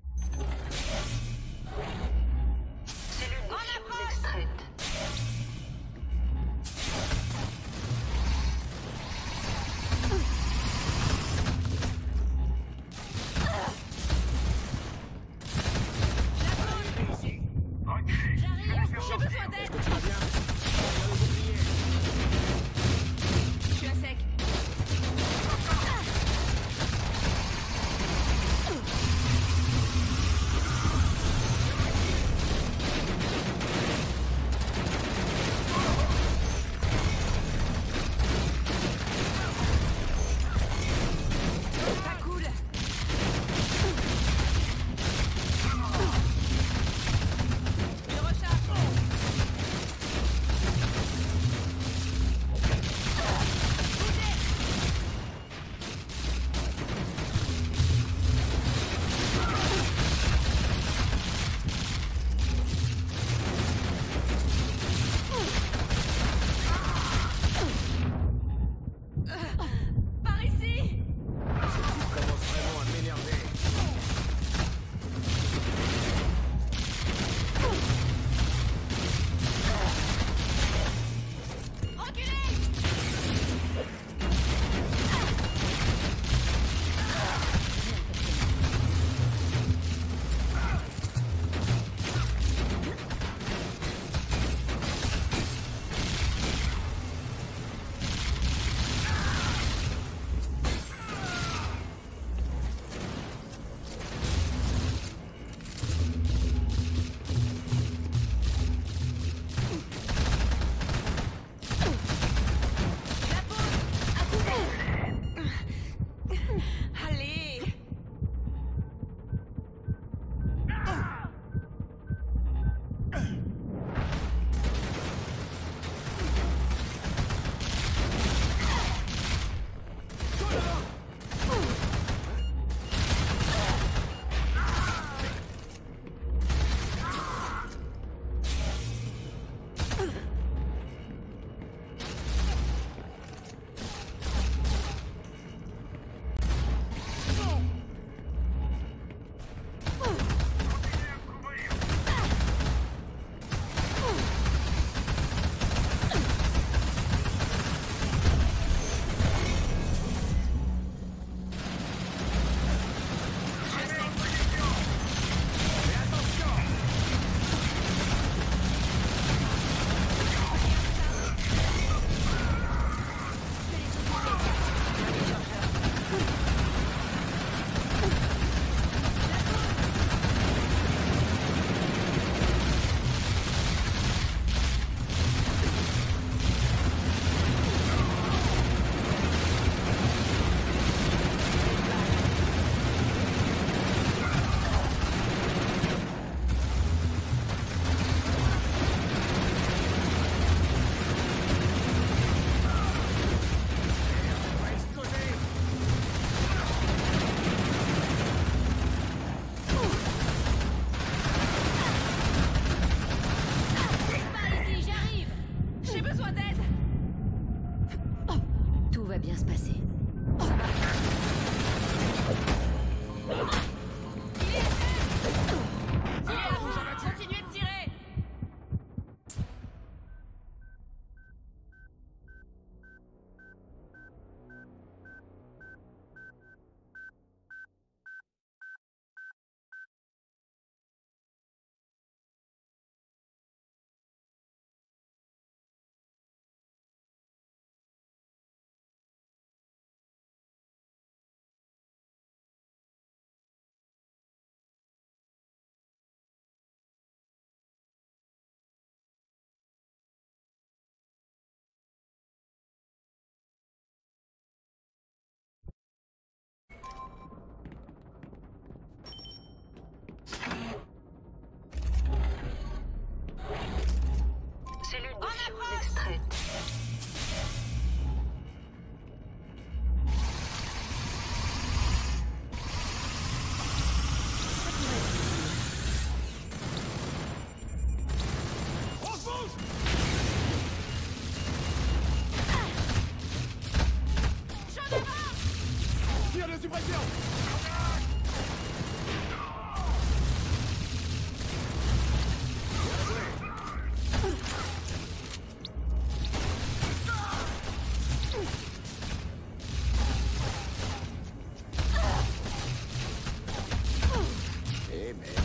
Cellule de Fuse extraite. J'arrive, j'ai besoin d'aide. bien se passer. Continuez de tirer! Cellule de fuse extraite. Tire le suppression! Eh merde.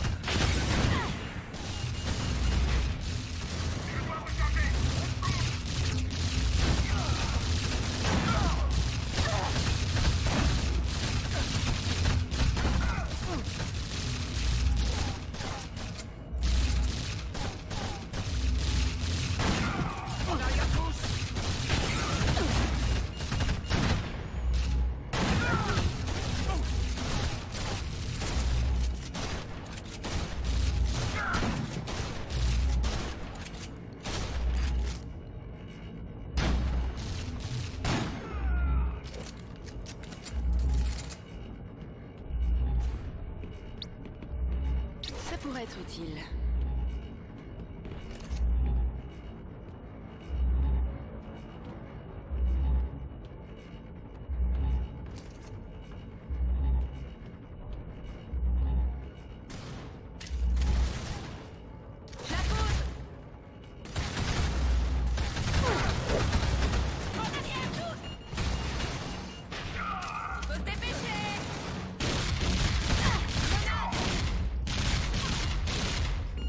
Ça pourrait être utile. Faut se dépêcher!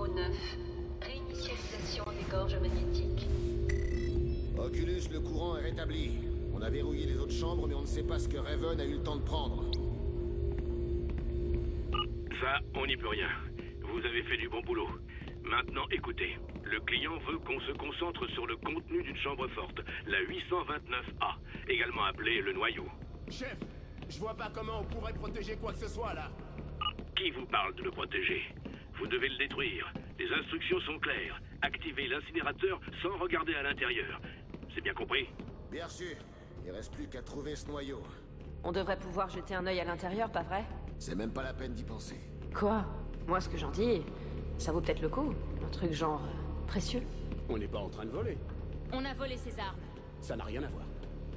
numéro 9. Réinitialisation des gorges magnétiques. Oculus, le courant est rétabli. On a verrouillé les autres chambres, mais on ne sait pas ce que Raven a eu le temps de prendre. Ça, on n'y peut rien. Vous avez fait du bon boulot. Maintenant, écoutez. Le client veut qu'on se concentre sur le contenu d'une chambre forte, la 829A, également appelée le noyau. Chef, je vois pas comment on pourrait protéger quoi que ce soit, là. Qui vous parle de le protéger? Vous devez le détruire. Les instructions sont claires. Activez l'incinérateur sans regarder à l'intérieur. C'est bien compris? Bien sûr. Il reste plus qu'à trouver ce noyau. On devrait pouvoir jeter un œil à l'intérieur, pas vrai? C'est même pas la peine d'y penser. Quoi? Moi, ce que j'en dis, ça vaut peut-être le coup. Un truc genre... précieux. On n'est pas en train de voler. On a volé ses armes. Ça n'a rien à voir.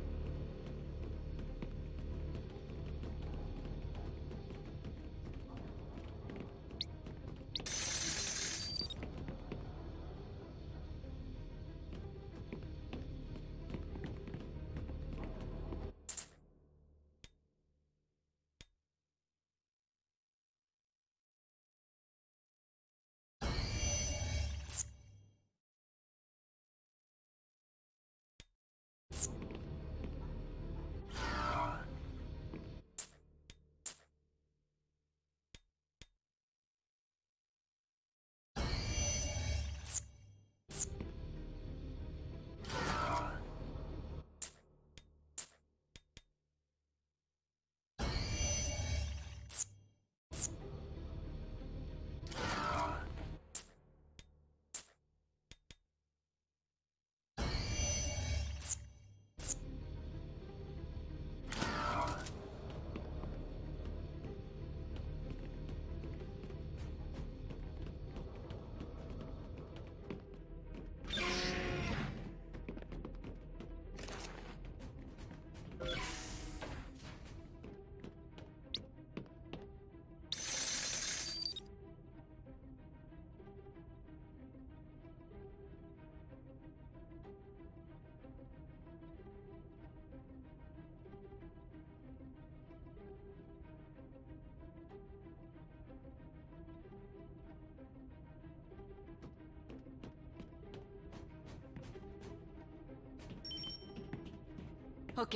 Ok.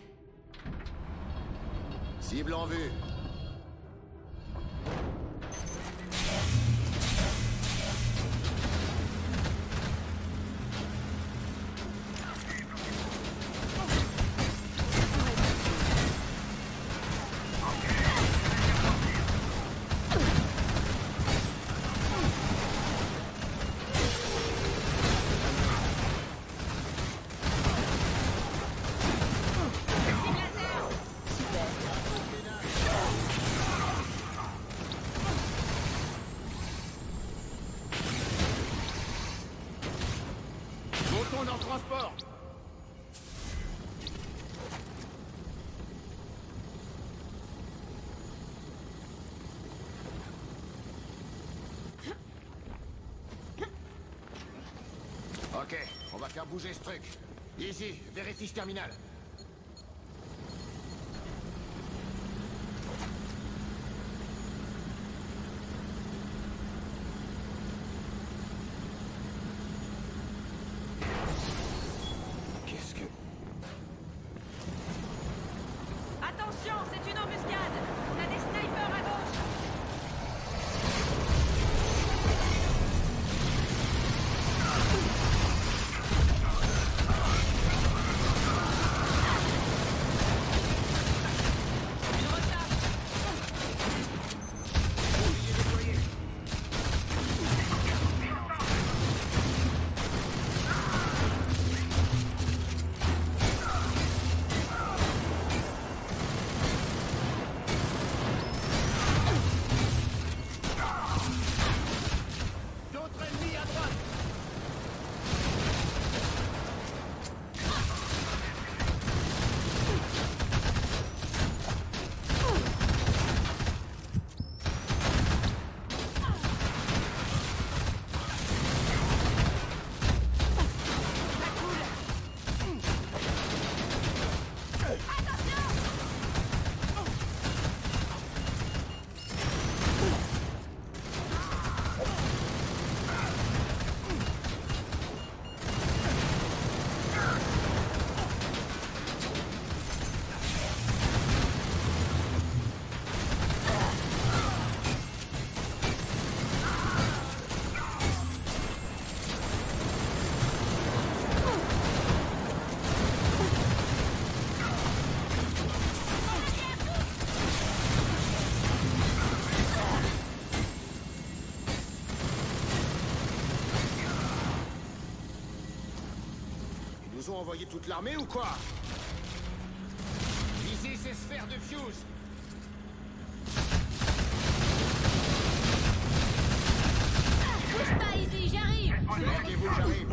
Cible en vue. Montons dans le transport. Ok, on va faire bouger ce truc. Easy, vérifie ce terminal. Qu'est-ce que... Attention, c'est une embuscade. On a des snipers à gauche. envoyer toute l'armée ou quoi? Visez ces sphères de fuse. Bouge pas, Izzy, j'arrive. Bloquez-vous, j'arrive.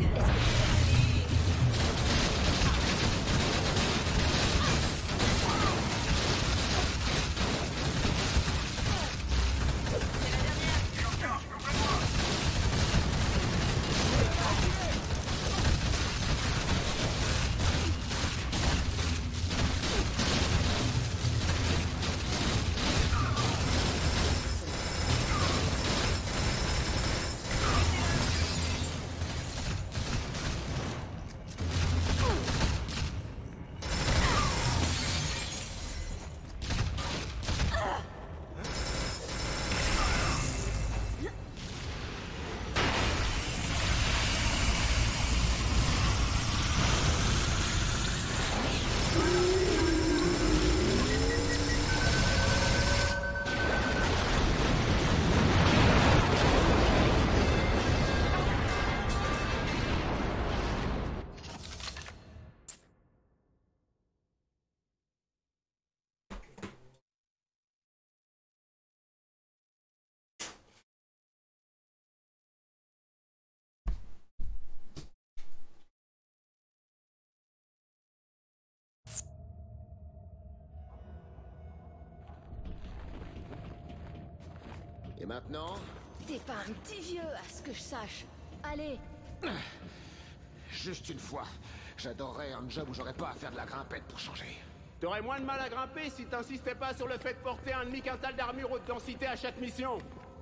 Et maintenant? T'es pas un petit vieux, à ce que je sache. Allez. Juste une fois. J'adorerais un job où j'aurais pas à faire de la grimpette pour changer. T'aurais moins de mal à grimper si t'insistais pas sur le fait de porter un demi-quintal d'armure haute densité à chaque mission.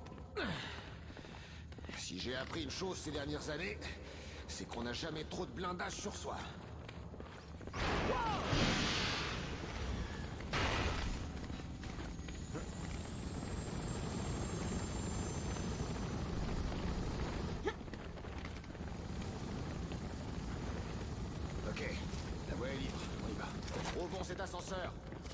Si j'ai appris une chose ces dernières années, c'est qu'on n'a jamais trop de blindage sur soi. Ok, la voie est libre, on y va. Au bon cet ascenseur.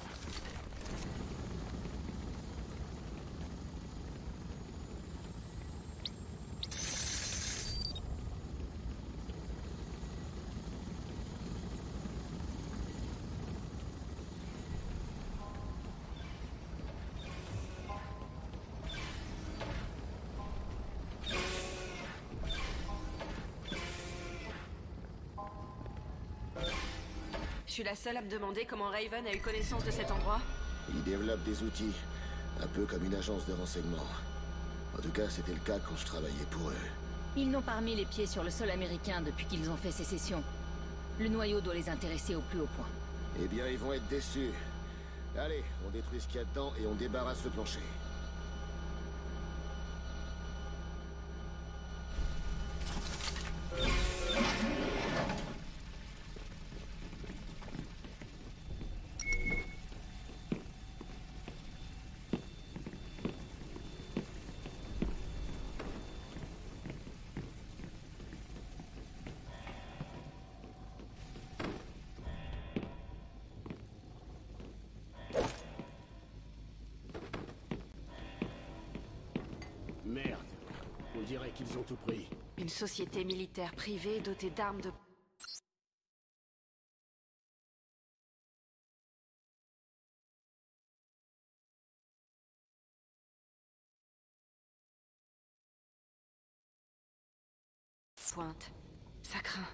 Je suis la seule à me demander comment Raven a eu connaissance de cet endroit. Ils développent des outils, un peu comme une agence de renseignement. En tout cas, c'était le cas quand je travaillais pour eux. Ils n'ont pas remis les pieds sur le sol américain depuis qu'ils ont fait sécession. Le noyau doit les intéresser au plus haut point. Eh bien, ils vont être déçus. Allez, on détruit ce qu'il y a dedans et on débarrasse le plancher. Merde. On dirait qu'ils ont tout pris. Une société militaire privée dotée d'armes de... pointe. Ça craint.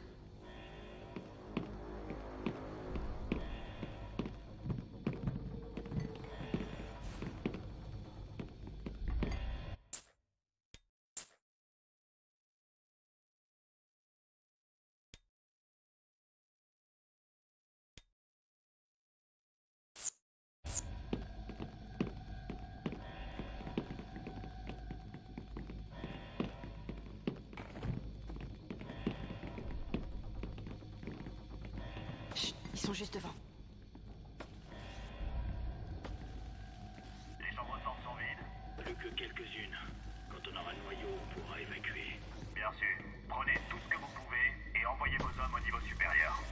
Chut, ils sont juste devant. Les chambres fortes sont vides? Plus que quelques-unes. Quand on aura le noyau, on pourra évacuer. Bien sûr. Prenez tout ce que vous pouvez et envoyez vos hommes au niveau supérieur.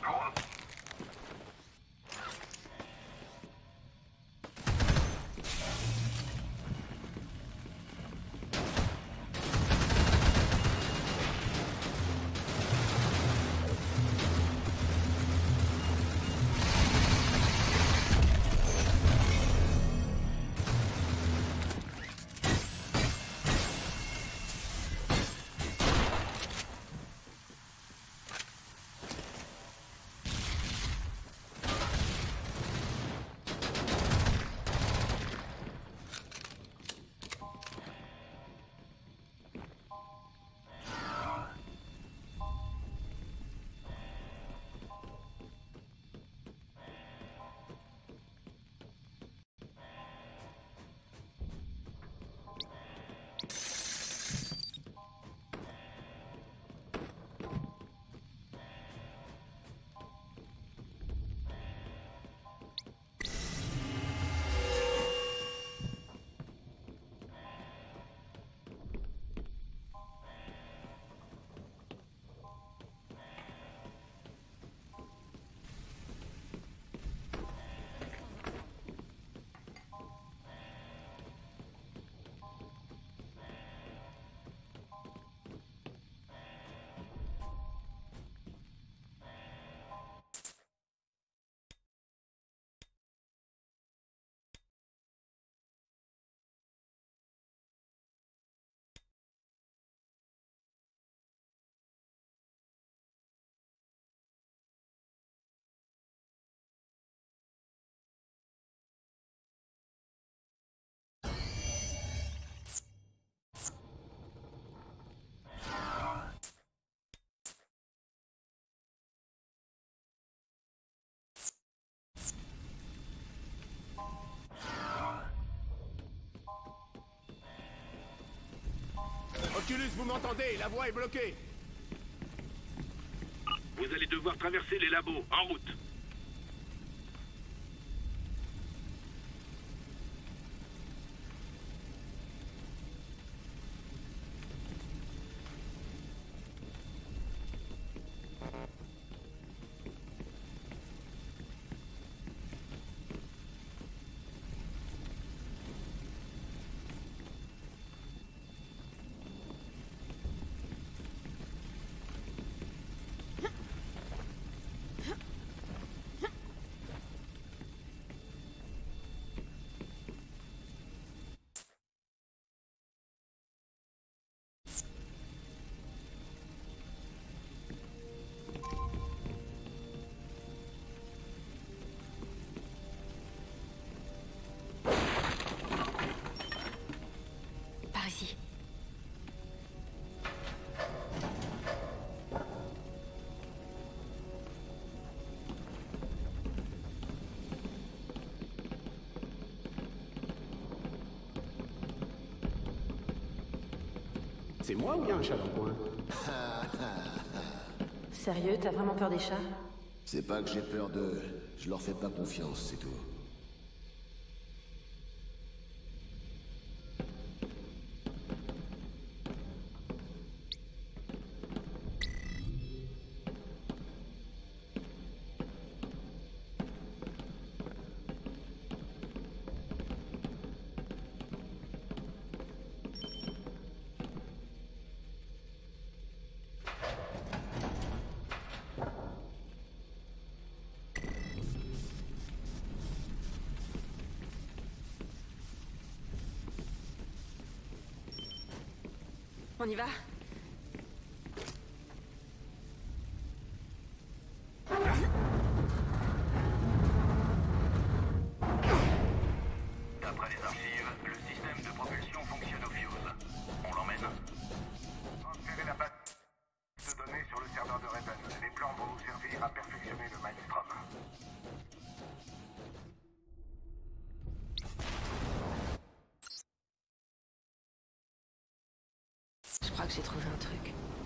Oculus, vous m'entendez? La voie est bloquée. Vous allez devoir traverser les labos. En route. Par ici. C'est moi ou il y a un chat dans le coin? Sérieux, t'as vraiment peur des chats? C'est pas que j'ai peur d'eux. Je leur fais pas confiance, c'est tout. On y va? D'après les archives, le système de propulsion fonctionne au fuse. On l'emmène? Transférez la base de données sur le serveur de Raven. Les plans vont nous servir à perfectionner le Maelstrom. Je crois que j'ai trouvé un truc.